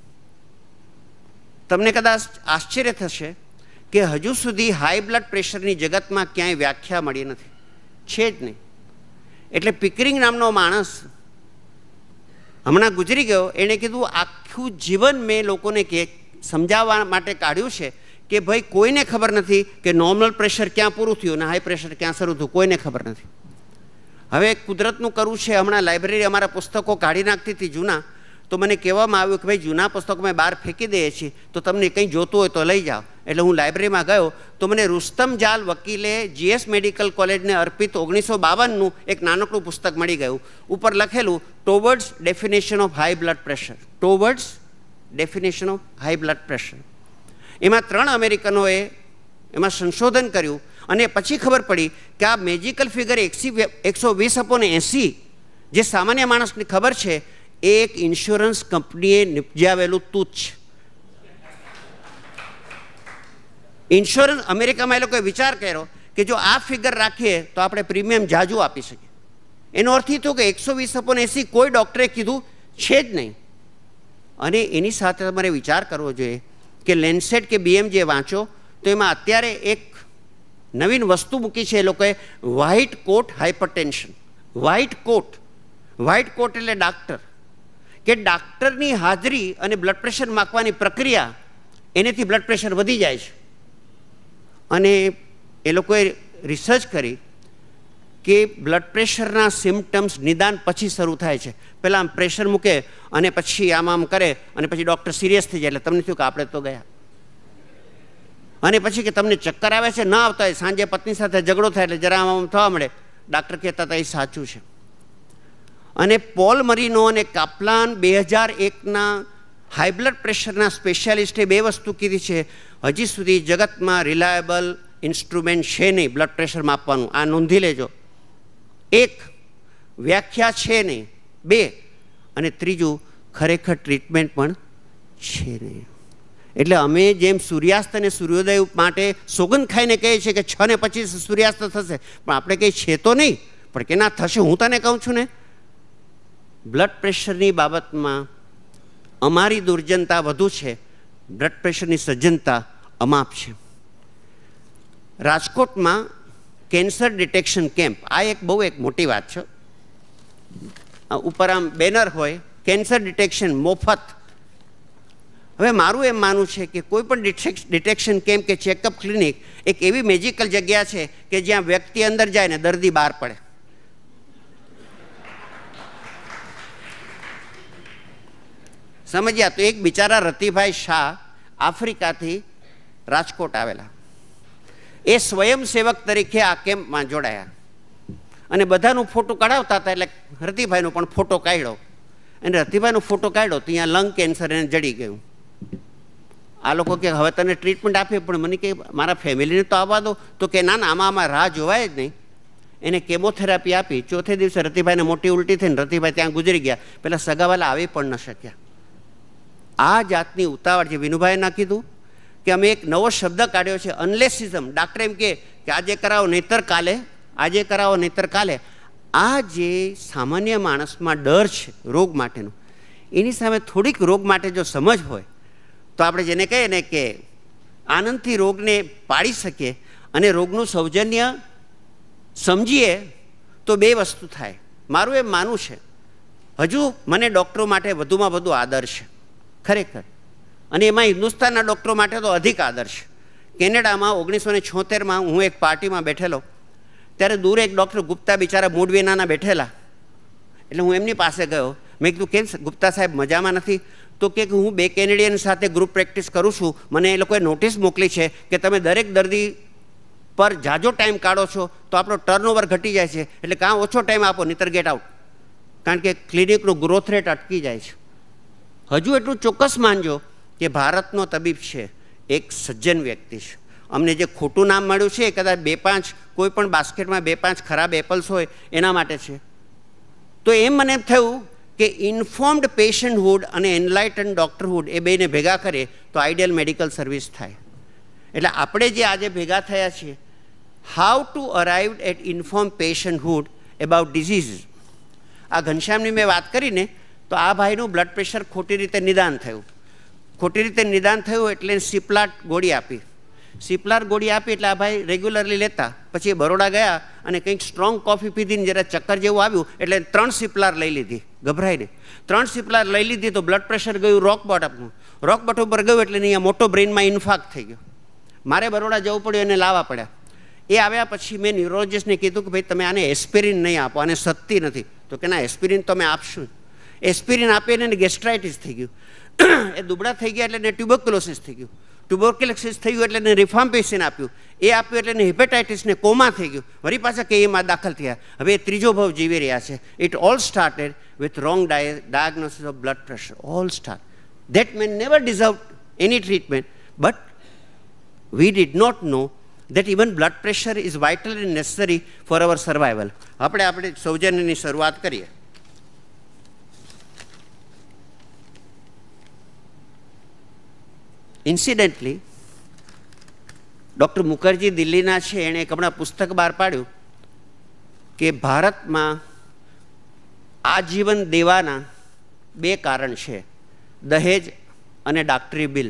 તમને કદાચ આશ્ચર્ય થશે કે હજુ સુધી હાઈ બ્લડ પ્રેશરની જગતમાં ક્યાંય વ્યાખ્યા મળી નથી, છે જ નહીં. એટલે પિકરિંગ નામનો માણસ હમણાં ગુજરી ગયો, એણે કીધું આખું જીવન મેં લોકોને કે સમજાવવા માટે કાઢ્યું છે કે ભાઈ કોઈને ખબર નથી કે નોર્મલ પ્રેશર ક્યાં પૂરું થયું અને હાઈ પ્રેશર ક્યાં શરૂ થયું, કોઈને ખબર નથી. હવે કુદરતનું કરવું છે. હમણાં લાઇબ્રેરી અમારા પુસ્તકો કાઢી નાખતી હતી જૂના, તો મને કહેવામાં આવ્યું કે ભાઈ જૂના પુસ્તકો અમે બહાર ફેંકી દઈએ છીએ, તો તમને કંઈ જોતું હોય તો લઈ જાઓ. એટલે હું લાઇબ્રેરીમાં ગયો તો મને રુસ્તમ જાલ વકીલે જીએસ મેડિકલ કોલેજને અર્પિત ઓગણીસો બાવનનું એક નાનકડું પુસ્તક મળી ગયું. ઉપર લખેલું towards definition of high blood pressure, towards definition of high blood pressure. એમાં ત્રણ અમેરિકનોએ એમાં સંશોધન કર્યું અને પછી ખબર પડી કે આ મેજિકલ ફિગર એકસી એકસો વીસ અપોને એંસી જે સામાન્ય માણસને ખબર છે એ એક ઇન્સ્યોરન્સ કંપનીએ નિપજાવેલું તૂત છે. ઇન્સ્યોરન્સ અમેરિકામાં એ લોકોએ વિચાર કર્યો કે જો આ ફિગર રાખીએ તો આપણે પ્રીમિયમ જાજુ આપી શકીએ. એનો અર્થ એ થયો કે એકસો વીસ અપોન એંસી કોઈ ડૉક્ટરે કીધું છે જ નહીં. અને એની સાથે તમારે વિચાર કરવો જોઈએ કે લેન્સેટ કે બીએમ જે વાંચો તો એમાં અત્યારે એક નવીન વસ્તુ મૂકી છે એ લોકોએ, white coat hypertension. White coat, white coat એટલે ડાક્ટર, કે ડાક્ટરની હાજરી અને બ્લડ પ્રેશર માપવાની પ્રક્રિયા એનેથી બ્લડ પ્રેશર વધી જાય છે. અને એ લોકોએ રિસર્ચ કરી કે બ્લડ પ્રેશરના સિમ્પટમ્સ નિદાન પછી શરૂ થાય છે. પહેલાં આમ પ્રેશર મૂકે અને પછી આમ આમ કરે અને પછી ડૉક્ટર સિરિયસ થઈ જાય એટલે તમને થયું કે આપણે તો ગયા. અને પછી કે તમને ચક્કર આવે છે, ના આવતા હોય, સાંજે પત્ની સાથે ઝઘડો થાય એટલે જરા આમ થવા મળે, ડાક્ટર કહેતા હતા એ સાચું છે. અને પોલ મરીનો અને કાપલાન બે હજાર એકના હાઈ બ્લડ પ્રેશરના સ્પેશિયાલિસ્ટે બે વસ્તુ કીધી છે, હજી સુધી જગતમાં રિલાયબલ ઇન્સ્ટ્રુમેન્ટ છે નહીં બ્લડ પ્રેશર માપવાનું, આ નોંધી લેજો. એક, વ્યાખ્યા છે નહીં. બે, અને ત્રીજું, ખરેખર ટ્રીટમેન્ટ પણ છે નહીં. એટલે અમે જેમ સૂર્યાસ્ત અને સૂર્યોદય માટે સોગંદ ખાઈને કહીએ છીએ કે છ ને પચીસ સૂર્યાસ્ત થશે, પણ આપણે કંઈ છે તો નહીં, પણ કે ના થશે. હું તને કહું છું ને, બ્લડ પ્રેશરની બાબતમાં અમારી દુર્જનતા વધુ છે, બ્લડ પ્રેશરની સજ્જનતા અમાપ છે. રાજકોટમાં કેન્સર ડિટેક્શન કેમ્પ, આ એક બહુ એક મોટી વાત છે. ઉપર આમ બેનર હોય, કેન્સર ડિટેક્શન મફત. હવે મારું એમ માનવું છે કે કોઈ પણ ડિટેક્શન કેમ્પ કે ચેકઅપ ક્લિનિક એક એવી મેજિકલ જગ્યા છે કે જ્યાં વ્યક્તિ અંદર જાય ને દર્દી બહાર પડે. સમજ્યા? તો એક બિચારા રતિભાઈ શાહ આફ્રિકાથી રાજકોટ આવેલા, એ સ્વયંસેવક તરીકે આ કેમ્પમાં જોડાયા અને બધાનું ફોટો કઢાવતા હતા. એટલે રતિભાઈનો પણ ફોટો કાઢ્યો અને રતિભાઈનો ફોટો કાઢ્યો તો અહીંયા લંગ કેન્સર એને જડી ગયું. આ લોકો કે હવે તને ટ્રીટમેન્ટ આપીએ, પણ મને કે મારા ફેમિલીને તો આવવા દો. તો કે ના ના, આમાં આમાં રાહ જોવાય જ નહીં. એને કેમોથેરાપી આપી. ચોથે દિવસે રતિભાઈને મોટી ઉલટી થઈને રતિભાઈ ત્યાં ગુજરી ગયા. પેલા સગાવાલા આવી પણ ન શક્યા. આ જાતની ઉતાવળ જે વિનુભાઈએ ના કીધું કે અમે એક નવો શબ્દ કાઢ્યો છે, અનલેસિઝમ. ડાક્ટર એમ કે આજે કરાવો નહીતર કાલે, આજે કરાવો નહીતર કાલે. આ જે સામાન્ય માણસમાં ડર છે રોગ માટેનો, એની સામે થોડીક રોગ માટે જો સમજ હોય તો આપણે જેને કહીએ ને કે આનંદથી રોગને પાડી શકીએ અને રોગનું સૌજન્ય સમજીએ તો બે વસ્તુ થાય. મારું એમ માનવું છે, હજુ મને ડૉક્ટરો માટે વધુમાં વધુ આદર છે ખરેખર, અને એમાં હિન્દુસ્તાનના ડૉક્ટરો માટે તો અધિક આદર છે. કેનેડામાં ઓગણીસો ને છોતેરમાં હું એક પાર્ટીમાં બેઠેલો, ત્યારે દૂર એક ડૉક્ટર ગુપ્તા બિચારા મૂળવીનાના બેઠેલા. એટલે હું એમની પાસે ગયો. મેં કીધું કેમ ગુપ્તા સાહેબ મજામાં નથી? તો કે હું બે કેનેડિયન સાથે ગ્રુપ પ્રેક્ટિસ કરું છું, મને એ લોકોએ નોટિસ મોકલી છે કે તમે દરેક દર્દી પર જાજો ટાઈમ કાઢો છો તો આપણો ટર્નઓવર ઘટી જાય છે, એટલે કાં ઓછો ટાઈમ આપો નહીતર ગેટ આઉટ, કારણ કે ક્લિનિકનો ગ્રોથ રેટ અટકી જાય છે. હજુ એટલું ચોક્કસ માનજો કે ભારતનો તબીબ છે એક સજ્જન વ્યક્તિ છે. અમને જે ખોટું નામ મળ્યું છે એ કદાચ બે પાંચ કોઈ પણ બાસ્કેટમાં બે પાંચ ખરાબ એપલ્સ હોય એના માટે છે. તો એમ મને એમ થયું કે ઇન્ફોર્મ્ડ પેશન્ટહુડ અને એનલાઇટન ડૉક્ટરહુડ એ બેને ભેગા કરીએ તો આઈડિયલ મેડિકલ સર્વિસ થાય. એટલે આપણે જે આજે ભેગા થયા છીએ, how to arrive at inform patienthood about disease. આ ઘનશ્યામની મેં વાત કરીને તો આ ભાઈનું બ્લડ પ્રેશર ખોટી રીતે નિદાન થયું. ખોટી રીતે નિદાન થયું એટલે સિપ્લાટ ગોળી આપી. સિપ્લાર ગોળી આપી એટલે આ ભાઈ રેગ્યુલરલી લેતા. પછી બરોડા ગયા અને કંઈક સ્ટ્રોંગ કોફી પીધીને જરા ચક્કર જેવું આવ્યું એટલે ત્રણ સિપ્લાર લઈ લીધી ગભરાઈને. ત્રણ સિપ્લાર લઈ લીધી તો બ્લડ પ્રેશર ગયું રોક બોટમ. રોક બોટમ પર ગયું એટલે અહીંયા મોટો બ્રેઇનમાં ઇન્ફાક્ટ થઈ ગયો. મારે બરોડા જવું પડ્યું અને લાવવા પડ્યા. એ આવ્યા પછી મેં ન્યુરોલોજિસ્ટને કીધું કે ભાઈ તમે આને એસ્પિરિન નહીં આપો, આને સત્તી નથી. તો કે ના, એસ્પિરિન તો અમે આપશું. એસ્પિરિન આપીને એને ગેસ્ટ્રાઇટિસ થઈ ગયું. એ દુબળા થઈ ગયા એટલે એને ટ્યુબરક્યુલોસિસ થઈ ગયું. ટ્યુબરક્યુલોસિસ થઈ ગયું એટલે એને રિફામ્પિસિન આપ્યું. એ આપ્યું એટલે એને હિપેટાઇટિસને કોમા થઈ ગયું. વળી પાછા કે એમાં દાખલ થયા. હવે એ ત્રીજો ભાવ જીવી રહ્યા છે. It all started with wrong diagnosis of blood pressure. All start. That man never deserved any treatment, but we did not know that even blood pressure is vital and necessary for our survival. આપણે આપણે સૌજન્યની શરૂઆત કરીએ. ઇન્સિડેન્ટલી doctor Mukherjee દિલ્હીના છે, એણે એક હમણાં પુસ્તક બહાર પાડ્યું કે ભારતમાં આજીવન દેવાના બે કારણ છે, દહેજ અને ડાક્ટરી બિલ.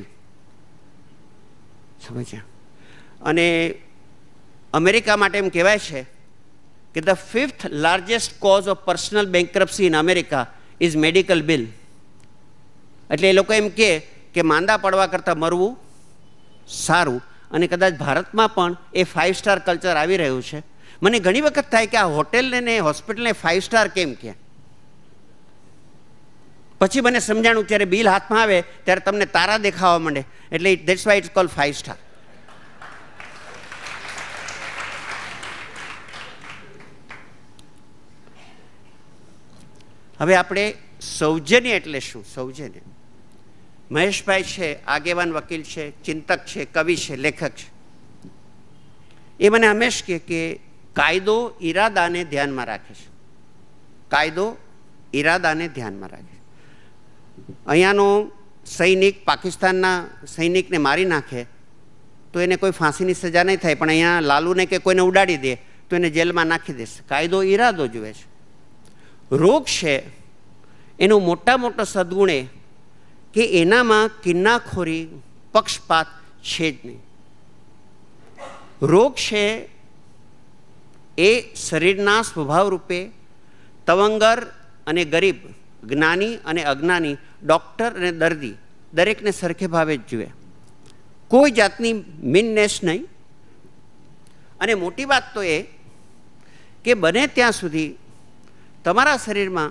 સમજ્યા? અને અમેરિકા માટે એમ કહેવાય છે કે the fifth largest cause of personal bankruptcy in America is medical bill. એટલે એ લોકો એમ કહે કે માંદા પડવા કરતાં મરવું સારું. અને કદાચ ભારતમાં પણ એ ફાઇવ સ્ટાર કલ્ચર આવી રહ્યું છે. મને ઘણી વખત થાય કે આ હોટેલને ને હોસ્પિટલને ફાઇવ સ્ટાર કેમ કહે? પછી મને સમજાણું ત્યારે બિલ હાથમાં આવે ત્યારે તમને તારા દેખાવા માંડે, એટલે that's why it's called five star. હવે આપણે સૌજન્ય એટલે શું? સૌજન્ય, મહેશભાઈ છે, આગેવાન વકીલ છે, ચિંતક છે, કવિ છે, લેખક છે. એ મને હંમેશ કહે કે કાયદો ઈરાદાને ધ્યાનમાં રાખે છે. કાયદો ઈરાદાને ધ્યાનમાં રાખે છે. અહીંયાનો સૈનિક પાકિસ્તાનના સૈનિકને મારી નાખે તો એને કોઈ ફાંસીની સજા નહીં થાય, પણ અહીંયા લાલુને કે કોઈને ઉડાડી દે તો એને જેલમાં નાખી દેશે. કાયદો ઈરાદો જુએ છે. રોગ છે એનો મોટા મોટો સદગુણ એ કે એનામાં કિન્નાખોરી, પક્ષપાત છે જ નહીં. રોગ છે એ શરીરના સ્વભાવ રૂપે તવંગર અને ગરીબ, જ્ઞાની અને અજ્ઞાની, ડૉક્ટર અને દર્દી દરેકને સરખે ભાવે જ જુએ. કોઈ જાતની મીનનેસ નહીં. અને મોટી વાત તો એ કે બને ત્યાં સુધી તમારા શરીરમાં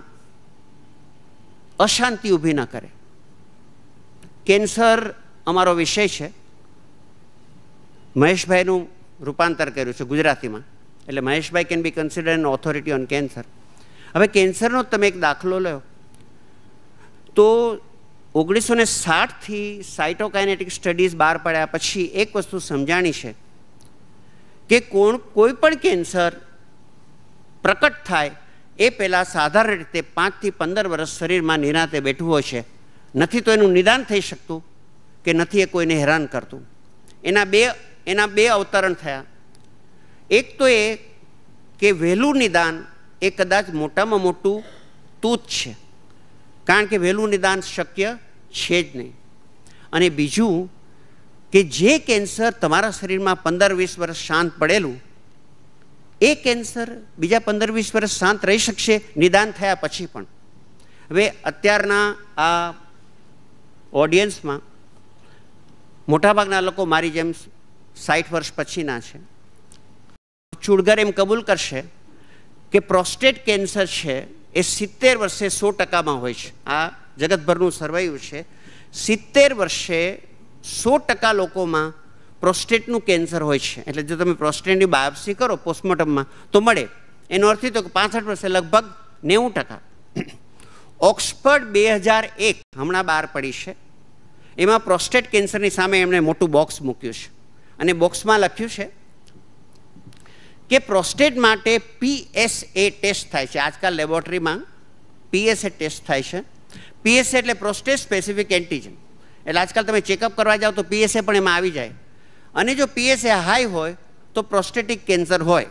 અશાંતિ ઊભી ન કરે. કેન્સર અમારો વિષય છે. મહેશભાઈનું રૂપાંતર કર્યું છે ગુજરાતીમાં, એટલે Maheshbhai can be considered an authority on cancer. હવે કેન્સરનો તમે એક દાખલો લો તો ઓગણીસો ને સાઠથી સાઇટોકાઇનેટિક સ્ટડીઝ બહાર પડ્યા પછી એક વસ્તુ સમજાણી છે કે કોણ કોઈ પણ કેન્સર પ્રકટ થાય એ પહેલાં સાધારણ રીતે પાંચથી પંદર વર્ષ શરીરમાં નિરાંતે બેઠવું હોય છે. નથી તો એનું નિદાન થઈ શકતું કે નથી એ કોઈને હેરાન કરતું. એના બે એના બે અવતરણ થયા. એક તો એ કે વહેલું નિદાન એ કદાચ મોટામાં મોટું તૂત છે, કારણ કે વહેલું નિદાન શક્ય છે જ નહીં. અને બીજું કે જે કેન્સર તમારા શરીરમાં પંદર વીસ વર્ષ શાંત પડેલું, એ કેન્સર બીજા પંદર વીસ વર્ષ શાંત રહી શકશે નિદાન થયા પછી પણ. હવે અત્યારના આ ઓડિયન્સમાં મોટાભાગના લોકો મારી જેમ સાઠ વર્ષ પછીના છે. ચૂડગર એમ કબૂલ કરશે કે પ્રોસ્ટેટ કેન્સર છે એ સિત્તેર વર્ષે સો ટકામાં હોય છે. આ જગતભરનું સર્વાયું છે. સિત્તેર વર્ષે સો ટકા લોકોમાં પ્રોસ્ટેટનું કેન્સર હોય છે. એટલે જો તમે પ્રોસ્ટેટની બાયોપ્સી કરો પોસ્ટમોર્ટમમાં તો મળે. એનો અર્થ એ તો કે પાસઠ વર્ષે લગભગ નેવું ટકા. ઓક્સફર્ડ બે હજાર એક હમણાં બહાર પડી છે. એમાં પ્રોસ્ટેટ કેન્સરની સામે એમણે મોટું બોક્સ મૂક્યું છે અને બોક્સમાં લખ્યું છે કે પ્રોસ્ટેટ માટે પીએસએ ટેસ્ટ થાય છે. આજકાલ લેબોરેટરીમાં પીએસએ ટેસ્ટ થાય છે. પીએસએ એટલે પ્રોસ્ટેટ સ્પેસિફિક એન્ટીજન. એટલે આજકાલ તમે ચેકઅપ કરવા જાઓ તો પીએસએ પણ એમાં આવી જાય. અને જો પીએસએ હાઈ હોય તો પ્રોસ્ટેટિક કેન્સર હોય.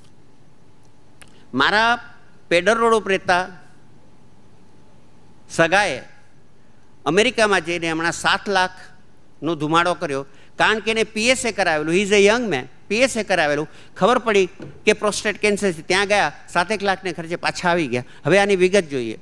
મારા પેડર રોડ ઉપર રહેતા સગાએ અમેરિકામાં જઈને હમણાં સાત લાખનો ધુમાડો કર્યો, કારણ કે એને પીએસએ કરાવેલું. He is a young man. PSA કરાવેલું, ખબર પડી કે પ્રોસ્ટેટ કેન્સર છે. ત્યાં ગયા, સાતેક લાખને ખર્ચે પાછા આવી ગયા. હવે આની વિગત જોઈએ.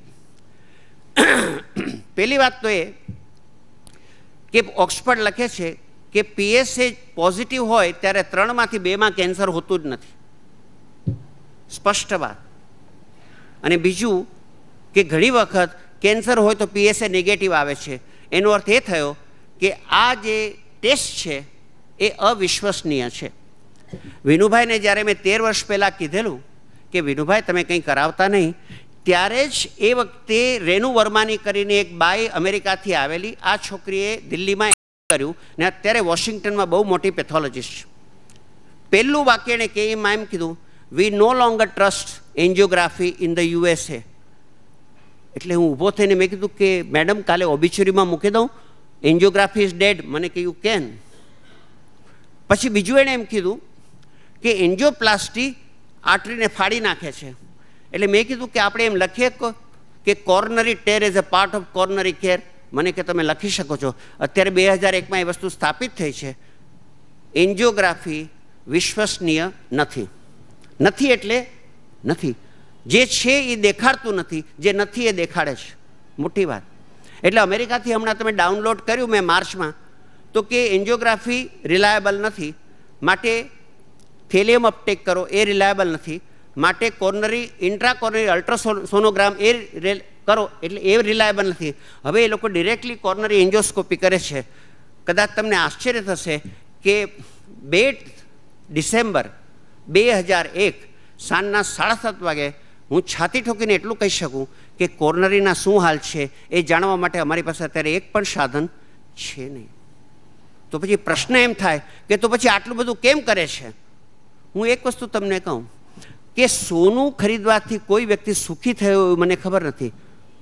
પહેલી વાત તો એ કે ઓક્સફર્ડ લખે છે કે પીએસએ પોઝિટિવ હોય ત્યારે ત્રણમાંથી બેમાં કેન્સર હોતું જ નથી. સ્પષ્ટ વાત. અને બીજું કે ઘણી વખત કેન્સર હોય તો પીએસએ નેગેટિવ આવે છે. એનો અર્થ એ થયો કે આ જે ટેસ્ટ છે એ અવિશ્વસનીય છે. વિનુભાઈને જ્યારે મેં તેર વર્ષ પહેલાં કીધેલું કે વિનુભાઈ તમે કંઈ કરાવતા નહીં, ત્યારે જ એ વખતે રેનુ વર્માની કરીને એક બાઈ અમેરિકાથી આવેલી, આ છોકરીએ દિલ્હીમાં કર્યું ને અત્યારે વોશિંગ્ટનમાં બહુ મોટી પેથોલોજીસ્ટ છે. પહેલું વાક્ય એણે કે એમાં એમ કીધું, we no longer trust angiography in the USA. એટલે હું ઊભો થઈને મેં કીધું કે મેડમ કાલે ઓબિચ્યુરીમાં મૂકી દઉં, એન્જિયોગ્રાફી ઇઝ ડેડ. મને કે યુ કેન. પછી બીજું એણે એમ કીધું કે એન્જિયોપ્લાસ્ટી આર્ટરીને ફાડી નાખે છે. એટલે મેં કીધું કે આપણે એમ લખીએ કે coronary care as a part of coronary care. મને કે તમે લખી શકો છો. અત્યારે બે હજાર એકમાં એ વસ્તુ સ્થાપિત થઈ છે. એન્જિયોગ્રાફી વિશ્વસનીય નથી. નથી એટલે નથી. જે છે એ દેખાડતું નથી, જે નથી એ દેખાડે છે. મોટી વાત. એટલે અમેરિકાથી હમણાં તમે ડાઉનલોડ કર્યું મેં માર્ચમાં, તો કે એન્જિયોગ્રાફી રિલાયબલ નથી, માટે થેલિયમ અપટેક કરો એ રિલાયબલ નથી, માટે કોર્નરી ઇન્ટ્રાકોર્નરી અલ્ટ્રાસોનોગ્રામ એ કરો એટલે એ રિલાયબલ નથી. હવે એ લોકો ડિરેક્ટલી કોર્નરી એન્જિયોસ્કોપી કરે છે. કદાચ તમને આશ્ચર્ય થશે કે બે ડિસેમ્બર બે હજાર એક સાંજના સાડા સાત વાગે હું છાતી ઠોકીને એટલું કહી શકું કે કે કોરોનરીના શું હાલ છે એ જાણવા માટે અમારી પાસે અત્યારે એક પણ સાધન છે નહીં. તો પછી પ્રશ્ન એમ થાય કે તો પછી આટલું બધું કેમ કરે છે? હું એક વસ્તુ તમને કહું કે સોનું ખરીદવાથી કોઈ વ્યક્તિ સુખી થયો એવું મને ખબર નથી.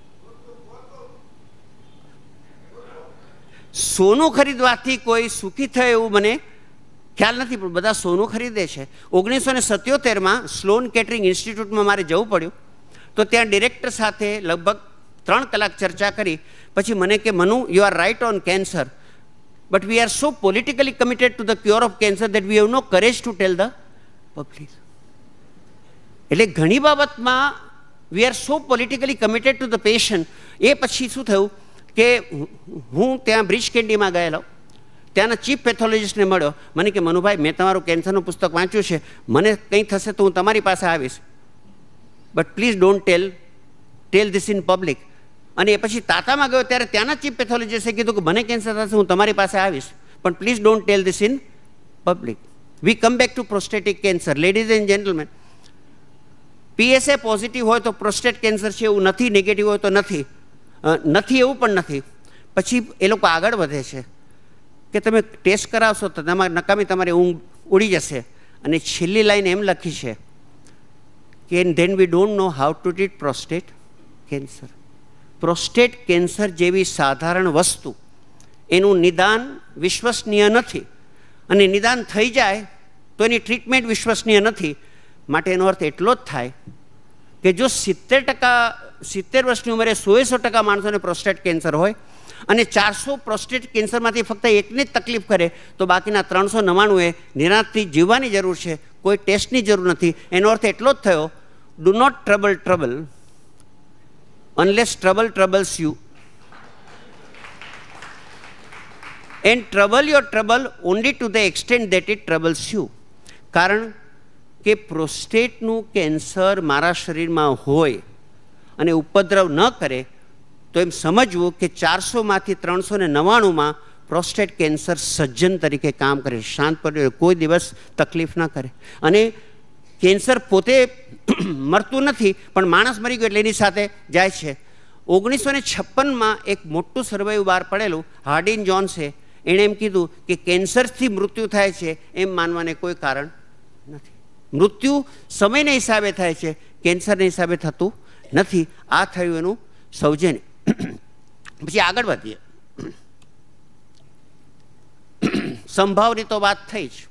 સોનું ખરીદવાથી કોઈ સુખી થયો એવું મને ખ્યાલ નથી, પણ બધા સોનું ખરીદે છે. ઓગણીસો ને સત્યોતેરમાં સ્લોન કેટરિંગ ઇન્સ્ટિટ્યૂટમાં મારે જવું પડ્યું, તો ત્યાં ડિરેક્ટર સાથે લગભગ ત્રણ કલાક ચર્ચા કરી. પછી મને કે Manu, you are right on cancer, but we are so politically committed to the cure of cancer that we have no courage to tell the public. એટલે ઘણી બાબતમાં we are so politically committed to the patient. એ પછી શું થયું કે હું ત્યાં બ્રિજ કેન્ડીમાં ગયેલો, ત્યાંના ચીફ પેથોલોજીસ્ટને મળ્યો. મને કે મનુભાઈ, મેં તમારું કેન્સરનું પુસ્તક વાંચ્યું છે, મને કંઈ થશે તો હું તમારી પાસે આવીશ, but please don't tell tell this in public. અને એ પછી તાતામાં ગયો ત્યારે ત્યાંના ચીફ પેથોલોજીસ્ટે કીધું કે મને કેન્સર થશે, હું તમારી પાસે આવીશ, પણ please don't tell this in public. We come back to prostatic cancer. Ladies and gentleman, PSA positive હોય તો પ્રોસ્ટેટ કેન્સર છે એવું નથી, નેગેટિવ હોય તો નથી, નથી એવું પણ નથી. પછી એ લોકો આગળ વધે છે કે તમે ટેસ્ટ કરાવશો તો તમારી નકામી તમારી ઊંઘ ઉડી જશે. અને છેલ્લી લાઈન એમ લખી છે કે then we don't know how to treat prostate cancer. Prostate cancer જેવી સાધારણ વસ્તુ, એનું નિદાન વિશ્વસનીય નથી, અને નિદાન થઈ જાય તો એની ટ્રીટમેન્ટ વિશ્વસનીય નથી. માટે એનો અર્થ એટલો જ થાય કે જો સિત્તેર ટકા સિત્તેર વર્ષની ઉંમરે સોએ સો ટકા માણસોને પ્રોસ્ટેટ કેન્સર હોય અને ચારસો પ્રોસ્ટેટ કેન્સરમાંથી ફક્ત એકને જ તકલીફ કરે, તો બાકીના ત્રણસો નવ્વાણું એ નિરાંતથી જીવવાની જરૂર છે, કોઈ ટેસ્ટની જરૂર નથી. એનો અર્થ એટલો જ થયો, do not trouble trouble unless trouble troubles you, and trouble your trouble only to the extent that it troubles you. કારણ કે પ્રોસ્ટેટનું કેન્સર મારા શરીરમાં હોય અને ઉપદ્રવ ન કરે તો એમ સમજવું કે ચારસોમાંથી ત્રણસો ને નવ્વાણુંમાં પ્રોસ્ટેટ કેન્સર સજ્જન તરીકે કામ કરે, શાંત પડે, કોઈ દિવસ તકલીફ ના કરે. અને કેન્સર પોતે મરતું નથી, પણ માણસ મરી ગયો એટલે એની સાથે જાય છે. ઓગણીસો ને છપ્પનમાં એક મોટું સર્વે બહાર પડેલું, હાર્ડિન જોન્સે, એણે એમ કીધું કે કેન્સરથી મૃત્યુ થાય છે એમ માનવાને કોઈ કારણ નથી. મૃત્યુ સમયના હિસાબે થાય છે, કેન્સરના હિસાબે થતું નથી. આ થયું એનું સૌજન્ય. પછી આગળ વધીએ. સંભાવની તો વાત થઈ જ.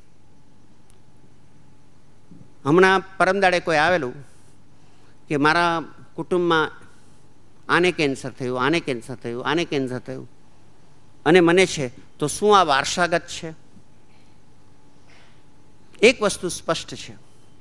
હમણાં પરમદાડે કોઈ આવેલું કે મારા કુટુંબમાં આને કેન્સર થયું, આને કેન્સર થયું, આને કેન્સર થયું, અને મને છે, તો શું આ વારસાગત છે? એક વસ્તુ સ્પષ્ટ છે,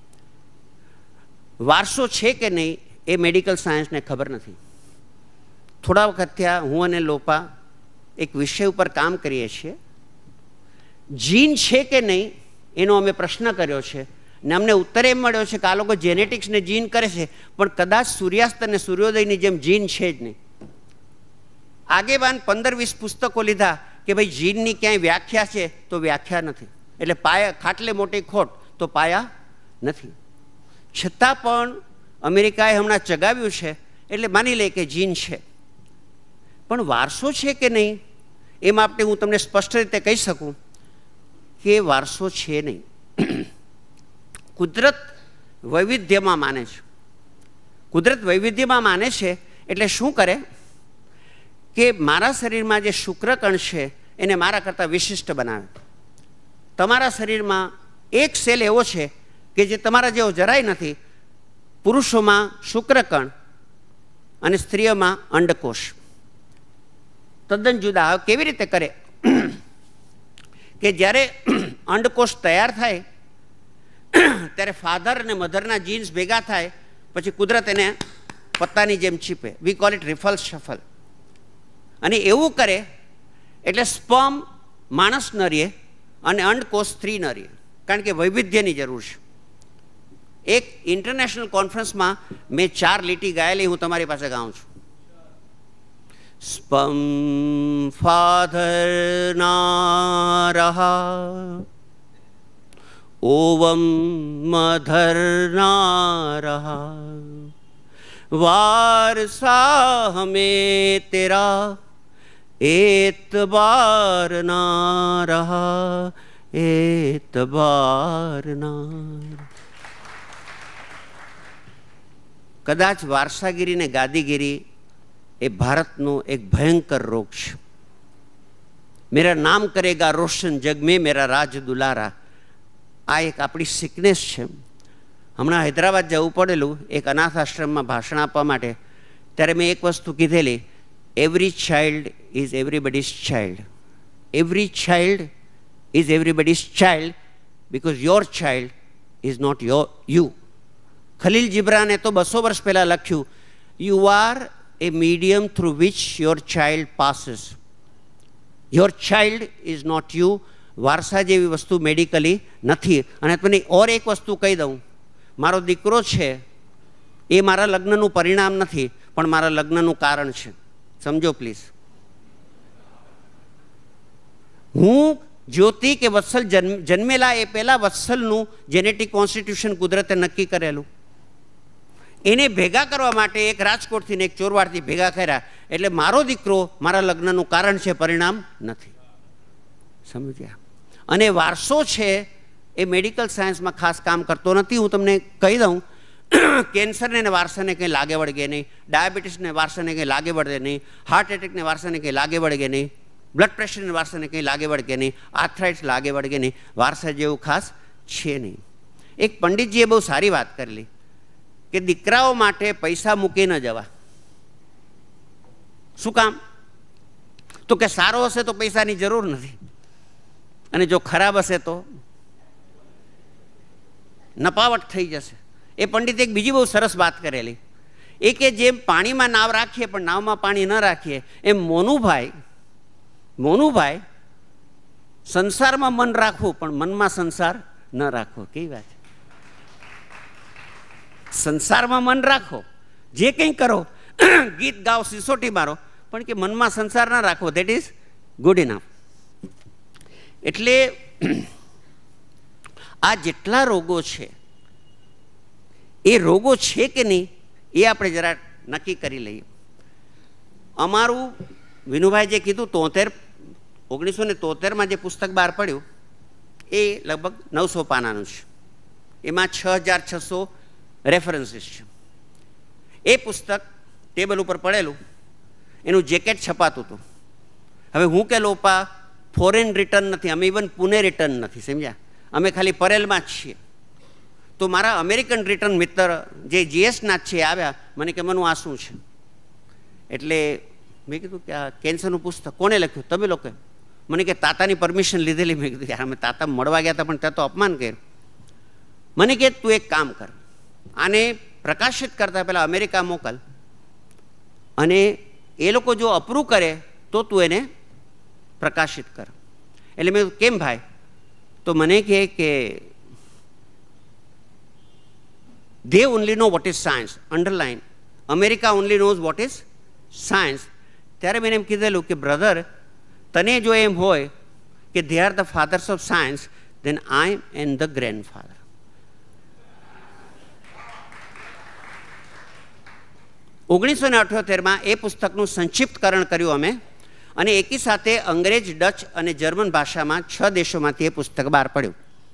વારસો છે કે નહીં એ મેડિકલ સાયન્સને ખબર નથી. થોડા વખત થયા હું અને લોપા એક વિષય ઉપર કામ કરીએ છીએ. જીન છે કે નહીં એનો અમે પ્રશ્ન કર્યો છે, ને અમને ઉત્તર એમ મળ્યો છે કે આ લોકો જેનેટિક્સને જીન કરે છે, પણ કદાચ સૂર્યાસ્ત અને સૂર્યોદયની જેમ જીન છે જ નહીં. આગેવાન પંદર વીસ પુસ્તકો લીધા કે ભાઈ જીનની ક્યાંય વ્યાખ્યા છે, તો વ્યાખ્યા નથી. એટલે પાયા ખાટલે મોટી ખોટ, તો પાયા નથી. છતાં પણ અમેરિકાએ હમણાં ચગાવ્યું છે, એટલે માની લે કે જીન છે. પણ વારસો છે કે નહીં એ માટે હું તમને સ્પષ્ટ રીતે કહી શકું કે વારસો છે નહીં. કુદરત વૈવિધ્યમાં માને છે. કુદરત વૈવિધ્યમાં માને છે એટલે શું કરે કે મારા શરીરમાં જે શુક્રકણ છે એને મારા કરતાં વિશિષ્ટ બનાવે. તમારા શરીરમાં એક સેલ એવો છે કે જે તમારા જેવો જરાય નથી. પુરુષોમાં શુક્રકણ અને સ્ત્રીઓમાં અંડકોષ તદ્દન જુદા. કેવી રીતે કરે કે જ્યારે અંડકોષ તૈયાર થાય ત્યારે ફાધર અને મધરના જીન્સ ભેગા થાય, પછી કુદરત એને પત્તાની જેમ ચીપે. We call it riffle shuffle. અને એવું કરે એટલે સ્પર્મ માણસ ન રહે અને અંડકોષ સ્ત્રી ન રહે, કારણ કે વૈવિધ્યની જરૂર છે. એક ઇન્ટરનેશનલ કોન્ફરન્સમાં મેં ચાર લીટી ગાયેલી, હું તમારી પાસે ગાઉં છું. સ્પર્મ ફાધર ના રહા, ઓવમ મધર ના રહા, वारसा हमें तेरा एतबार ना रहा, एतबार ना। कदाच वारसागिरी ने गादीगिरी એ ભારતનો એક ભયંકર રોગ છે। મેરા નામ કરેગા રોશન જગ મેં મેરા રાજ દુલારા, આ એક આપણી સિકનેસ છે। હમણાં હૈદરાબાદ જવું પડેલું એક અનાથ આશ્રમમાં ભાષણ આપવા માટે, ત્યારે મેં એક વસ્તુ કીધેલી, every child is everybody's child, every child is everybody's child because your child is not your you. Khalil જિબ્રાને તો બસો વર્ષ પહેલાં લખ્યું, you are a medium through which your child passes. Your child is not you. વારસા જેવી વસ્તુ medically નથી। અને તમને ઓર એક વસ્તુ કહી દઉં, મારો દીકરો છે એ મારા લગ્નનું પરિણામ નથી, પણ મારા લગ્નનું કારણ છે, સમજો પ્લીઝ। હું જ્યોતિ કે વત્સલ જન્મ જન્મેલા એ પહેલાં વત્સલનું જેનેટિક કોન્સ્ટિટ્યુશન કુદરતે નક્કી કરેલું, એને ભેગા કરવા માટે એક રાજકોટથી ને એક ચોરવાડથી ભેગા કર્યા, એટલે મારો દીકરો મારા લગ્નનું કારણ છે, પરિણામ નથી, સમજ્યા? અને વારસો છે એ મેડિકલ સાયન્સમાં ખાસ કામ કરતો નથી। હું તમને કહી દઉં, કેન્સરને વારસાને કંઈ લાગે વળગે નહીં, ડાયાબિટીસને વારસાને કંઈ લાગે વળગે નહીં, હાર્ટ એટેકને વારસાને કંઈ લાગે વળગે નહીં, બ્લડ પ્રેશરને વારસાને કંઈ લાગે વળગે નહીં, આર્થરાઇટિસ લાગે વળગે નહીં, વારસા જેવું ખાસ છે નહીં। એક પંડિતજીએ બહુ સારી વાત કરેલી કે દીકરાઓ માટે પૈસા મૂકી ન જવા। શું કામ? તો કે સારો હશે તો પૈસાની જરૂર નથી, અને જો ખરાબ હશે તો નપાવટ થઈ જશે। એ પંડિતે એક બીજી બહુ સરસ વાત કરેલી, એ કે જેમ પાણીમાં નાવ રાખીએ પણ નાવમાં પાણી ન રાખીએ, એમ મોનુભાઈ મોનુભાઈ સંસારમાં મન રાખવું પણ મનમાં સંસાર ન રાખવો। કેવી વાત છે? સંસારમાં મન રાખો, જે કંઈ કરો, ગીત ગાઓ, સિસોટી મારો, પણ કે મનમાં સંસાર ના રાખવો, ધેટ ઇઝ ગુડ ઇનફ। એટલે આ જેટલા રોગો છે એ રોગો છે કે નહીં એ આપણે જરા નક્કી કરી લઈએ। અમારું વિનુભાઈ જે કીધું તોતેર ઓગણીસો ને તોતેરમાં જે પુસ્તક બહાર પડ્યું એ લગભગ નવસો પાનાનું છે, એમાં છ હજાર છસો રેફરન્સીસ છે। એ પુસ્તક ટેબલ ઉપર પડેલું, એનું જેકેટ છપાતું હતું। હવે હું કે લોપા ફોરેન રિટર્ન નથી, અમે ઇવન પુણે રિટર્ન નથી, સમજ્યા? અમે ખાલી પરેલમાં જ છીએ। તો મારા અમેરિકન રિટર્ન મિત્ર જે જીએસના છે આવ્યા, મને કે મનું આ શું છે? એટલે મેં કીધું કે આ કેન્સરનું પુસ્તક કોને લખ્યું? તમે લોકો? મને કે તાતાની પરમિશન લીધેલી। મેં કીધું યાર અમે તાતા મળવા ગયા હતા પણ ત્યાં તો અપમાન કર્યું। મને કે તું એક કામ કર, આને પ્રકાશિત કરતા પહેલાં અમેરિકા મોકલ, અને એ લોકો જો અપ્રૂવ કરે તો તું એને પ્રકાશિત કર। એટલે મેં કેમ ભાઈ? તો મને કહે કે they only know what is science, underline, America only knows what is science। ત્યારે મેં એમ કીધેલું કે બ્રધર, તને જો એમ હોય કે they are the fathers of science, then I am the grandfather। ઓગણીસો ને અઠ્યોતેરમાં એ પુસ્તકનું સંક્ષિપ્તકરણ કર્યું અમે, અને એકી સાથે અંગ્રેજ, ડચ અને જર્મન ભાષામાં છ દેશોમાંથી એ પુસ્તક બહાર પડ્યું।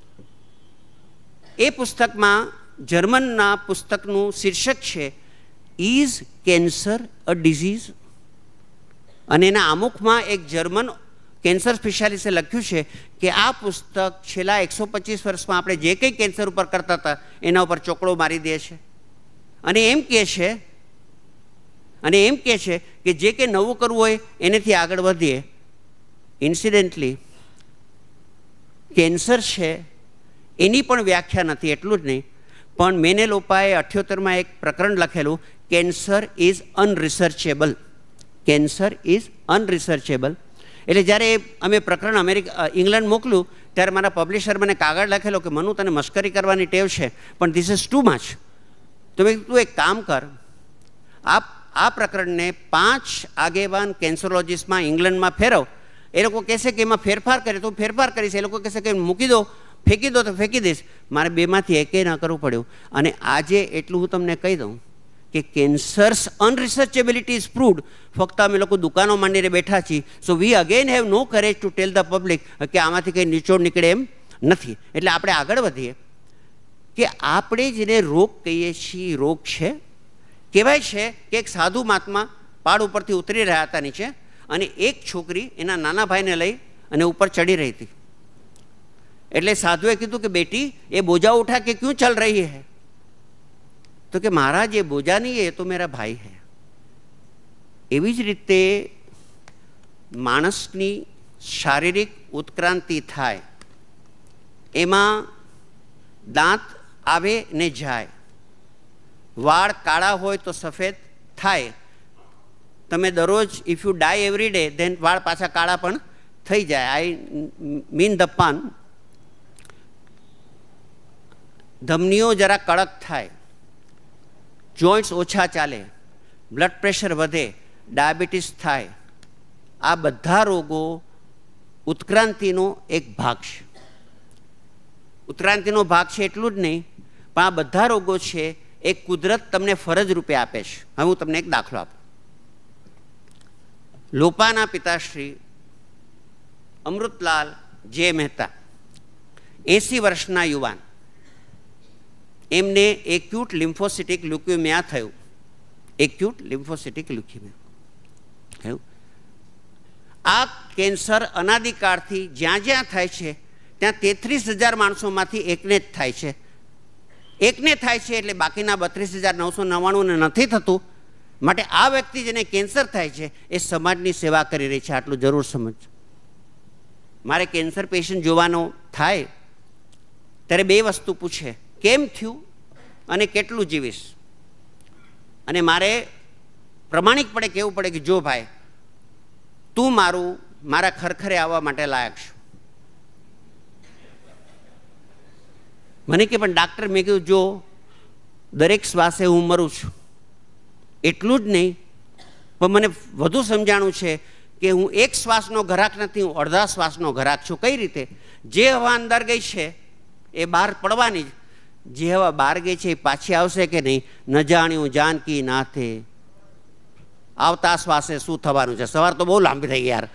એ પુસ્તકમાં જર્મનના પુસ્તકનું શીર્ષક છે ઇઝ કેન્સર અ ડિઝીઝ, અને એના આમુખમાં એક જર્મન કેન્સર સ્પેશિયાલિસ્ટે લખ્યું છે કે આ પુસ્તક છેલ્લા એકસો પચીસ વર્ષમાં આપણે જે કંઈ કેન્સર ઉપર કરતા હતા એના ઉપર ચોકડો મારી દે છે, અને એમ કહે છે અને એમ કહે છે કે જે કંઈ નવું કરવું હોય એનાથી આગળ વધીએ। ઇન્સિડેન્ટલી કેન્સર છે એની પણ વ્યાખ્યા નથી, એટલું જ નહીં, પણ મેનેલોપાએ અઠ્યોતેરમાં એક પ્રકરણ લખેલું, cancer is unresearchable, cancer is unresearchable. એટલે જ્યારે અમે પ્રકરણ અમેરિકા ઇંગ્લેન્ડ મોકલ્યું ત્યારે મારા પબ્લિશર મને કાગળ લખેલો કે મનુ તને મશ્કરી કરવાની ટેવ છે પણ ધીસ ઇઝ ટુ મચ, તો મેં તું એક કામ કર, આ આ પ્રકરણને પાંચ આગેવાન કેન્સરોલોજીસ્ટમાં ઇંગ્લેન્ડમાં ફેરવ, એ લોકો કહેશે કે એમાં ફેરફાર કરે તો ફેરફાર કરીશ, એ લોકો કહેશે કે મૂકી દો, ફેંકી દો તો ફેંકી દઈશ, મારે બેમાંથી એકે ના કરવું પડ્યું। અને આજે એટલું હું તમને કહી દઉં કે કેન્સર્સ અનરિસર્ચેબિલિટી ઇઝ પ્રૂવડ. ફક્ત અમે લોકો દુકાનો માંડીને બેઠા છીએ. So we again have no courage to tell the public કે આમાંથી કંઈ નિચોડ નીકળે એમ નથી. એટલે આપણે આગળ વધીએ કે આપણે જેને રોગ કહીએ છીએ રોગ છે. કહેવાય છે કે એક સાધુ મહાત્મા પહાડ ઉપરથી ઉતરી રહ્યા હતા નીચે, અને એક છોકરી એના નાના ભાઈને લઈ અને ઉપર ચડી રહી હતી. એટલે સાધુએ કીધું કે બેટી એ બોજા ઉઠા કે ક્यों ચલ રહી है? તો કે મહારાજ એ બોજા નહીં है, એ તો મેરા ભાઈ है. એવી જ રીતે માણસની શારીરિક ઉત્ક્રાંતિ થાય, એમાં દાંત આવે ને જાય, વાળ કાળા હોય તો સફેદ થાય. તમે દરરોજ if you die every day then વાળ પાછા કાળા પણ થઈ જાય. આઈ મીન ધ પાન. ધમનીઓ જરા કડક થાય, જોઈન્ટ્સ ઓછા ચાલે, બ્લડ પ્રેશર વધે, ડાયાબિટીસ થાય. આ બધા રોગો ઉત્ક્રાંતિનો એક ભાગ છે. ઉત્ક્રાંતિનો ભાગ છે એટલું જ નહીં, પણ આ બધા રોગો છે એ કુદરત તમને ફરજ રૂપે આપે છે. હવે હું તમને એક દાખલો આપું. લોપાના પિતાશ્રી અમૃતલાલ જે મહેતા, એસી વર્ષના યુવાન, એમને એક્યુટ લિમ્ફોસિટિક લ્યુકેમિયા થયું. એક્યુટ લિમ્ફોસિટિક લ્યુકેમિયા થયું. આ કેન્સર અનાદિકાળથી જ્યાં જ્યાં થાય છે ત્યાં તેત્રીસ હજાર માણસોમાંથી એકને જ થાય છે. એકને થાય છે એટલે બાકીના બત્રીસ હજાર નવસો નવ્વાણુંને નથી થતું. માટે આ વ્યક્તિ જેને કેન્સર થાય છે એ સમાજની સેવા કરી રહી છે. આટલું જરૂર સમજો. મારે કેન્સર પેશન્ટ જોવાનો થાય ત્યારે બે વસ્તુ પૂછે, કેમ થયું અને કેટલું જીવીશ. અને મારે પ્રમાણિકપણે કહેવું પડે કે જો ભાઈ તું મારું મારા ખરખરે આવવા માટે લાયક છું. મને કે પણ ડાક્ટર, મેં કીધું જો દરેક શ્વાસે હું મરું છું. એટલું જ નહીં, પણ મને વધુ સમજાણું છે કે હું એક શ્વાસનો ઘરાક નથી, હું અડધા શ્વાસનો ઘરાક છું. કઈ રીતે? જે હવા અંદર ગઈ છે એ બહાર પડવાની જ. જે હવા બહાર ગઈ છે એ પાછી આવશે કે નહીં ન જાણ્યું જાનકી નાથે. આવતા શ્વાસે શું થવાનું છે? સવાર તો બહુ લાંબી થઈ ગઈ યાર,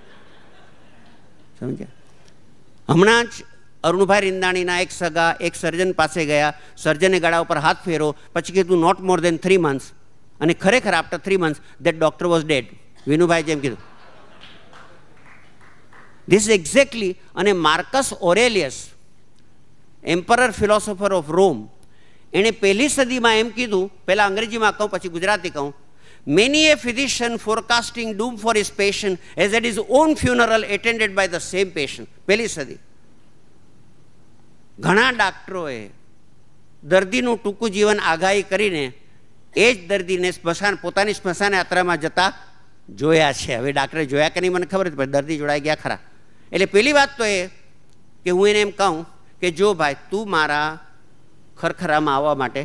સમજ્યા? હમણાં જ અરુણભાઈ રીંદાણીના એક સગા એક સર્જન પાસે ગયા. સર્જને ગળા ઉપર હાથ ફેરો, પછી કીધું not more then three months. અને ખરેખર after three months that doctor was dead. Vinubhai જેમ કીધું. This exactly. અને Marcus Aurelius, emperor philosopher of Rome, એણે પહેલી સદીમાં એમ કીધું, પહેલાં અંગ્રેજીમાં કહું પછી ગુજરાતી કહું, many a physician forecasting doom for his patient as at his own funeral attended by the same patient. પહેલી સદી. ઘણા ડાક્ટરોએ દર્દીનું ટૂંકું જીવન આગાહી કરીને એ જ દર્દીને સ્મશાન પોતાની સ્મશાન યાત્રામાં જતા જોયા છે. હવે ડાક્ટરે જોયા કે નહીં મને ખબર નથી, પણ દર્દી જોડાઈ ગયા ખરા. એટલે પહેલી વાત તો એ કે હું એને એમ કહું કે જો ભાઈ તું મારા ખરખરામાં આવવા માટે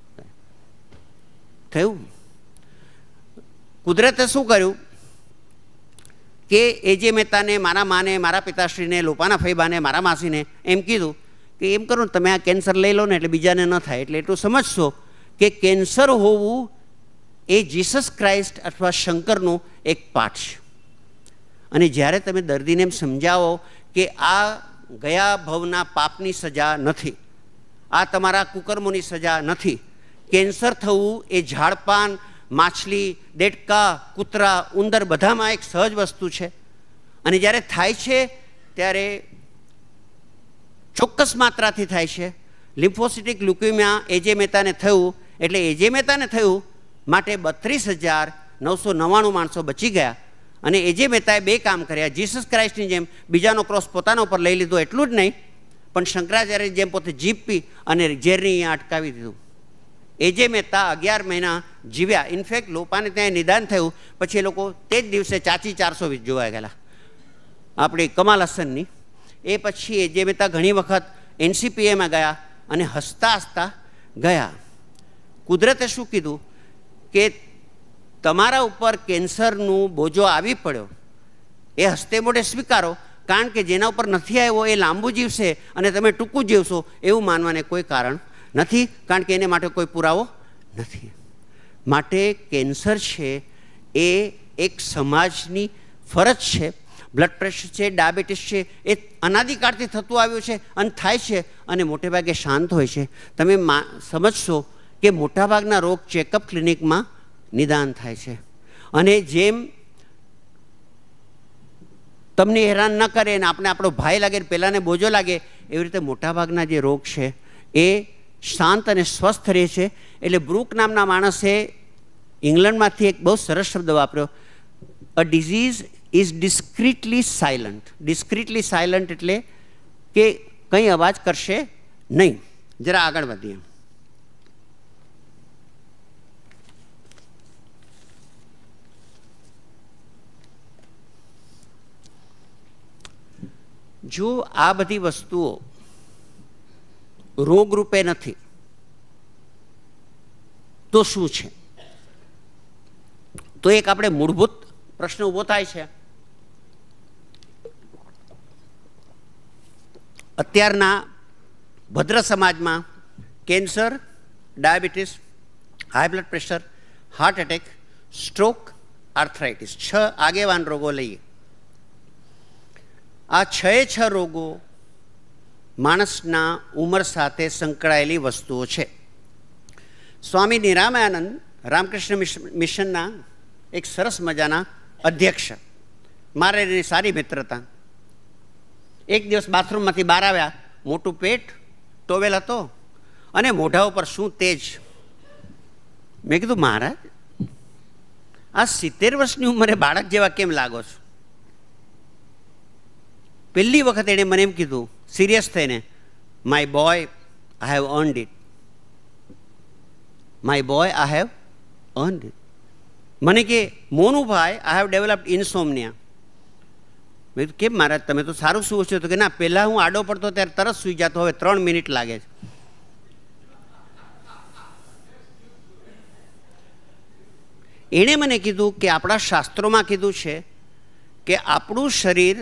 થયું. કુદરતે શું કર્યું કે એ જે મહેતાને, મારા માને, મારા પિતાશ્રીને, લોપાના ફૈબાને, મારા માસીને એમ કીધું કે એમ કરો ને તમે આ કેન્સર લઈ લો ને એટલે બીજાને ન થાય. એટલે એટલું સમજશો કે કેન્સર હોવું એ જીસસ ક્રાઇસ્ટ અથવા શંકરનું એક પાઠ છે. અને જ્યારે તમે દર્દીને એમ સમજાવો કે આ ગયા ભવના પાપની સજા નથી, આ તમારા કુકર્મોની સજા નથી. કેન્સર થવું એ ઝાડપાન, માછલી, દેડકા, કૂતરા, ઉંદર બધામાં એક સહજ વસ્તુ છે. અને જ્યારે થાય છે ત્યારે ચોક્કસ માત્રાથી થાય છે. લિમ્ફોસિટિક લ્યુકેમિયા એજે મહેતાને થયું, એટલે એજે મહેતાને થયું માટે બત્રીસ હજાર નવસો નવ્વાણું માણસો બચી ગયા. અને એજે મહેતાએ બે કામ કર્યા. જીસસ ક્રાઇસ્ટની જેમ બીજાનો ક્રોસ પોતાના ઉપર લઈ લીધો એટલું જ નહીં, પણ શંકરાચાર્યની જેમ પોતે જીભ પી અને ઝેરની અહીંયા અટકાવી દીધું. એજે મહેતા અગિયાર મહિના જીવ્યા. ઇનફેક્ટ લોપાને ત્યાં નિદાન થયું પછી એ લોકો તે જ દિવસે ચાચી ચારસો વીસ જોવા ગયેલા આપણી કમાલ હસનની. એ પછી એજે મહેતા ઘણી વખત એનસીપીએમાં ગયા અને હસતા હસતા ગયા. કુદરતે શું કીધું કે તમારા ઉપર કેન્સરનું બોજો આવી પડ્યો, એ હસ્તે મોઢે સ્વીકારો, કારણ કે જેના ઉપર નથી આવ્યો એ લાંબુ જીવશે અને તમે ટૂંકું જીવશો એવું માનવાને કોઈ કારણ નથી, કારણ કે એને માટે કોઈ પુરાવો નથી. માટે કેન્સર છે એ એક સમાજની ફરજ છે. બ્લડ પ્રેશર છે, ડાયાબિટીસ છે, એ અનાદિકાળથી થતું આવ્યું છે અને થાય છે અને મોટે ભાગે શાંત હોય છે. તમે સમજશો કે મોટાભાગના રોગ ચેકઅપ ક્લિનિકમાં નિદાન થાય છે. અને જેમ તમને હેરાન ન કરે ને આપણે આપણો ભાઈ લાગે ને પહેલાંને બોજો લાગે, એવી રીતે મોટાભાગના જે રોગ છે એ શાંત અને સ્વસ્થ રહે છે. એટલે બ્રુક નામના માણસે ઇંગ્લેન્ડમાંથી એક બહુ સરસ શબ્દ વાપર્યો, a disease is discreetly silent. Discreetly silent એટલે કે કંઈ અવાજ કરશે નહીં. જરા આગળ વધીએ. જો આ બધી વસ્તુઓ રોગરૂપે નથી તો શું છે? તો એક આપણે મૂળભૂત પ્રશ્ન ઊભો થાય છે. અત્યારના ભદ્ર સમાજમાં cancer, diabetes, high blood pressure, heart attack, stroke, arthritis, છ આગેવાન રોગો લઈએ. આ છએ છ રોગો માણસના ઉંમર સાથે સંકળાયેલી વસ્તુઓ છે. સ્વામી નિરામયાનંદ રામકૃષ્ણ મિશનના એક સરસ મજાના અધ્યક્ષ, મારે એની સારી મિત્રતા. એક દિવસ બાથરૂમમાંથી બહાર આવ્યા, મોટું પેટ, ટોવેલ હતો અને મોઢા ઉપર શું તેજ. મેં કીધું, મહારાજ આ સિત્તેર વર્ષની ઉંમરે બાળક જેવા કેમ લાગો છો? પહેલી વખત એણે મને એમ કીધું સિરિયસ થઈને, my boy I have earned it. My boy I have earned it. મને કે Monubhai I have developed insomnia. મેં કીધું કેમ મહારાજ, તમે તો સારું સૂવો છો? તો કે ના, પહેલાં હું આડો પડતો ત્યારે તરત સૂઈ જતો, હવે ત્રણ મિનિટ લાગે છે. એણે મને કીધું કે આપણા શાસ્ત્રોમાં કીધું છે કે આપણું શરીર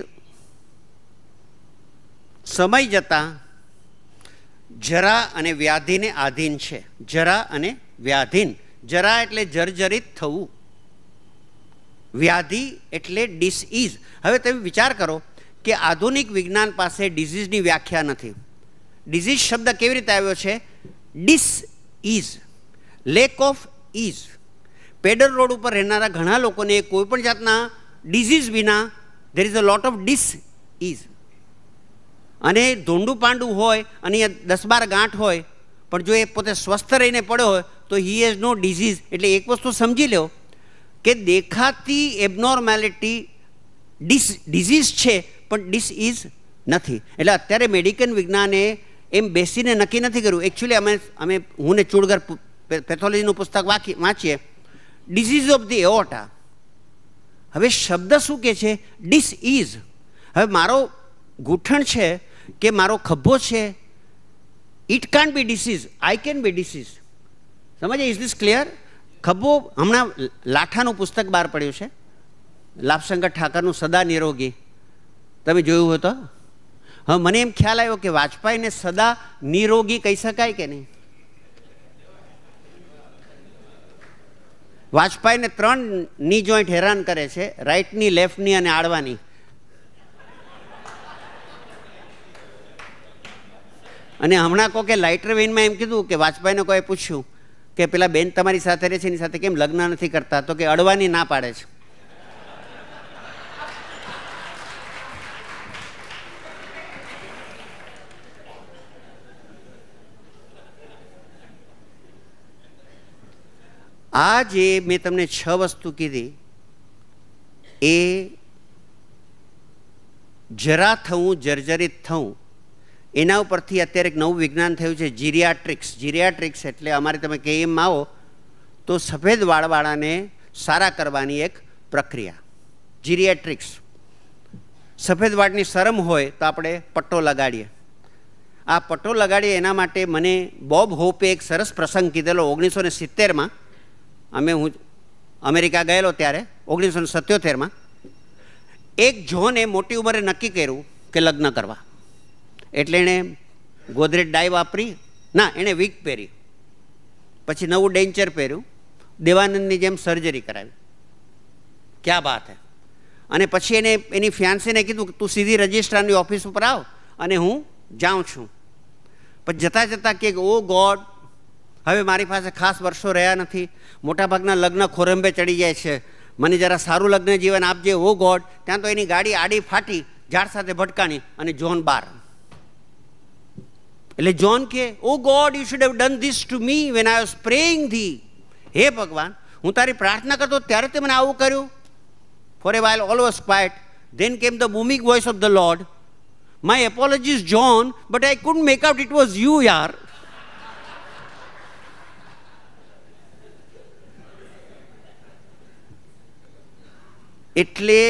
સમય જતાં જરા અને વ્યાધિને આધીન છે. જરા અને વ્યાધીન. જરા એટલે જર્જરિત થવું, વ્યાધિ એટલે ડિસઇઝ. હવે તમે વિચાર કરો કે આધુનિક વિજ્ઞાન પાસે ડિઝીઝની વ્યાખ્યા નથી. ડિઝીઝ શબ્દ કેવી રીતે આવ્યો છે? Disease, lack of ease. Peddar road ઉપર રહેનારા ઘણા લોકોને કોઈ પણ જાતના ડિઝીઝ વિના there is a lot of disease. અને ધોંડું પાંડું હોય અને અહીંયા દસ બાર ગાંઠ હોય, પણ જો એ પોતે સ્વસ્થ રહીને પડ્યો હોય તો હી હેઝ નો ડિઝીઝ. એટલે એક વસ્તુ સમજી લો કે દેખાતી એબનોર્માલિટી ડિસ ડિઝીઝ છે પણ ડિસઇઝ નથી. એટલે અત્યારે મેડિકલ વિજ્ઞાને એમ બેસીને નક્કી નથી કર્યું. એકચ્યુઅલી અમે અમે હું ને ચૂડગર પેથોલોજીનું પુસ્તક વાંચી વાંચીએ, ડિઝીઝ ઓફ ધી એઓર્ટા. હવે શબ્દ શું કહે છે? ડિસઇઝ. હવે મારો ગૂંઠણ છે કે મારો ખભો છે, it can't be disease, I can be disease. સમજે? Is this clear? ખભો, હમણાં લાઠાનું પુસ્તક બહાર પડ્યું છે, લાભશંકર ઠાકરનું સદા નિરોગી. તમે જોયું હોય તો. હવે મને એમ ખ્યાલ આવ્યો કે વાજપેયીને સદા નિરોગી કહી શકાય કે નહીં? વાજપેયીને ત્રણ ની જોઈન્ટ હેરાન કરે છે, રાઈટની, લેફ્ટની અને આડવાની. અને હમણાં કહો કે લાઇટર વેઇનમાં એમ કીધું કે વાજપેયીને કોઈ પૂછ્યું કે પેલા બેન તમારી સાથે રહે છે એની સાથે કેમ લગ્ન નથી કરતા? તો કે અડવાની ના પાડે છે. આ જે મેં તમને છ વસ્તુ કીધી એ જરા થવું, જર્જરિત થવું, એના ઉપરથી અત્યારે એક નવું વિજ્ઞાન થયું છે, જીરિયાટ્રિક્સ. જીરિયાટ્રિક્સ એટલે અમારે તમે કે એમ આવો તો સફેદ વાળવાળાને સારા કરવાની એક પ્રક્રિયા, જીરિયાટ્રિક્સ. સફેદ વાળની શરમ હોય તો આપણે પટ્ટો લગાડીએ. આ પટ્ટો લગાડીએ એના માટે મને બોબ હોપે એક સરસ પ્રસંગ કીધેલો ઓગણીસો ને સિત્તેરમાં. અમે હું અમેરિકા ગયેલો ત્યારે ઓગણીસો ને સત્યોતેરમાં એક જોને મોટી ઉંમરે નક્કી કર્યું કે લગ્ન કરવા. એટલે એણે ગોદરેજ ડાય વાપરી, ના એણે વીક પહેરી, પછી નવું ડેન્ચર પહેર્યું, દેવાનંદની જેમ સર્જરી કરાવી. ક્યાં વાત હે. અને પછી એને એની ફિયાન્સીને કીધું કે તું સીધી રજિસ્ટ્રારની ઓફિસ ઉપર આવ અને હું જાઉં છું. પણ જતાં જતાં કે ઓ ગોડ, હવે મારી પાસે ખાસ વર્ષો રહ્યા નથી, મોટાભાગના લગ્ન ખોરંબે ચડી જાય છે, મને જરા સારું લગ્ન જીવન આપજે ઓ ગોડ. ત્યાં તો એની ગાડી આડી ફાટી ઝાડ સાથે ભટકાણી અને જોન બાર. એટલે જોન કે O God, you should have done this to me when I was praying thee. હે ભગવાન, હું તારી પ્રાર્થના કરતો ત્યારે તે મને આવું કર્યું. For a while all was quiet. Then came the booming voice of the Lord. My apologies, John, but I couldn't make out it was you, yaar. એટલે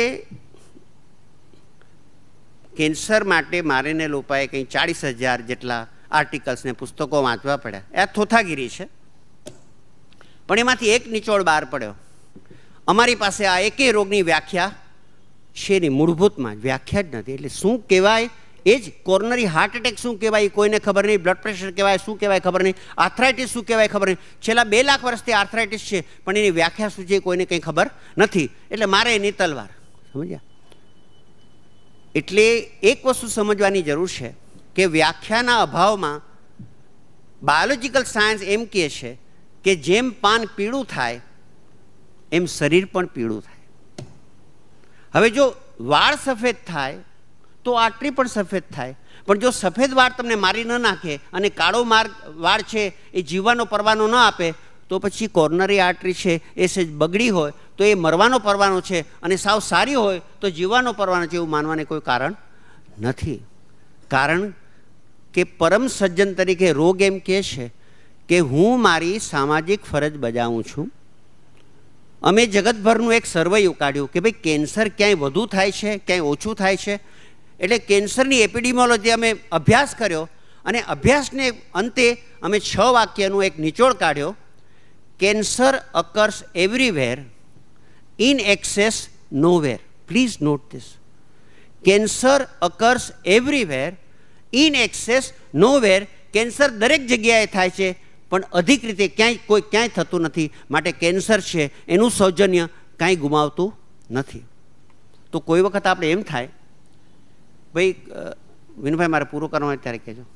કેન્સર માટે મારીને લોપાએ કંઈ ચાળીસ હજાર જેટલા આર્ટિકલ્સને પુસ્તકો વાંચવા પડ્યા. આ થોથાગીરી છે. પણ એમાંથી એક નિચોડ બહાર પડ્યો. અમારી પાસે આ એકેય રોગની વ્યાખ્યા છે નહીં, મૂળભૂતમાં વ્યાખ્યા જ નથી. એટલે શું કહેવાય એ જ કોરોનરી હાર્ટ એટેક શું કહેવાય કોઈને ખબર નહીં, બ્લડ પ્રેશર કહેવાય શું કહેવાય ખબર નહીં, આર્થરાઇટિસ શું કહેવાય ખબર નહીં. છેલ્લા બે લાખ વર્ષથી આર્થરાઇટિસ છે પણ એની વ્યાખ્યા શું છે કોઈને કંઈ ખબર નથી. એટલે મારે એની તલવાર. સમજ્યા? એટલે એક વસ્તુ સમજવાની જરૂર છે કે વ્યાખ્યાના અભાવમાં બાયોલોજીકલ સાયન્સ એમ કહે છે કે જેમ પાન પીળું થાય એમ શરીર પણ પીળું થાય. હવે જો વાળ સફેદ થાય તો આટરી પણ સફેદ થાય. પણ જો સફેદ વાળ તમને મારી ન નાખે અને કાળો માર્ગ વાળ છે એ જીવવાનો પરવાનો ન આપે તો પછી કોર્નરી આર્ટરી છે એ સેજ બગડી હોય તો એ મરવાનો પરવાનો છે અને સાવ સારી હોય તો જીવવાનો પરવાનો છે એવું માનવાને કોઈ કારણ નથી. કારણ કે પરમ સજ્જન તરીકે રોગ એમ કહે છે કે હું મારી સામાજિક ફરજ બજાવું છું. અમે જગતભરનું એક સર્વે કાઢ્યું કે ભાઈ કેન્સર ક્યાંય વધુ થાય છે ક્યાંય ઓછું થાય છે. એટલે કેન્સરની એપિડેમિયોલોજી અમે અભ્યાસ કર્યો અને અભ્યાસને અંતે અમે છ વાક્યનું એક નિચોડ કાઢ્યો. Cancer occurs everywhere, in excess nowhere. Please note this. Cancer occurs everywhere, in excess nowhere. Cancer દરેક જગ્યાએ થાય છે પણ અધિક રીતે ક્યાંય કોઈ ક્યાંય થતું નથી. માટે કેન્સર છે એનું સૌજન્ય કાંઈ ગુમાવતું નથી. તો કોઈ વખત આપણે એમ થાય ભાઈ વિનુભાઈ મારે પૂરું કરવાનું હોય ત્યારે કહેજો.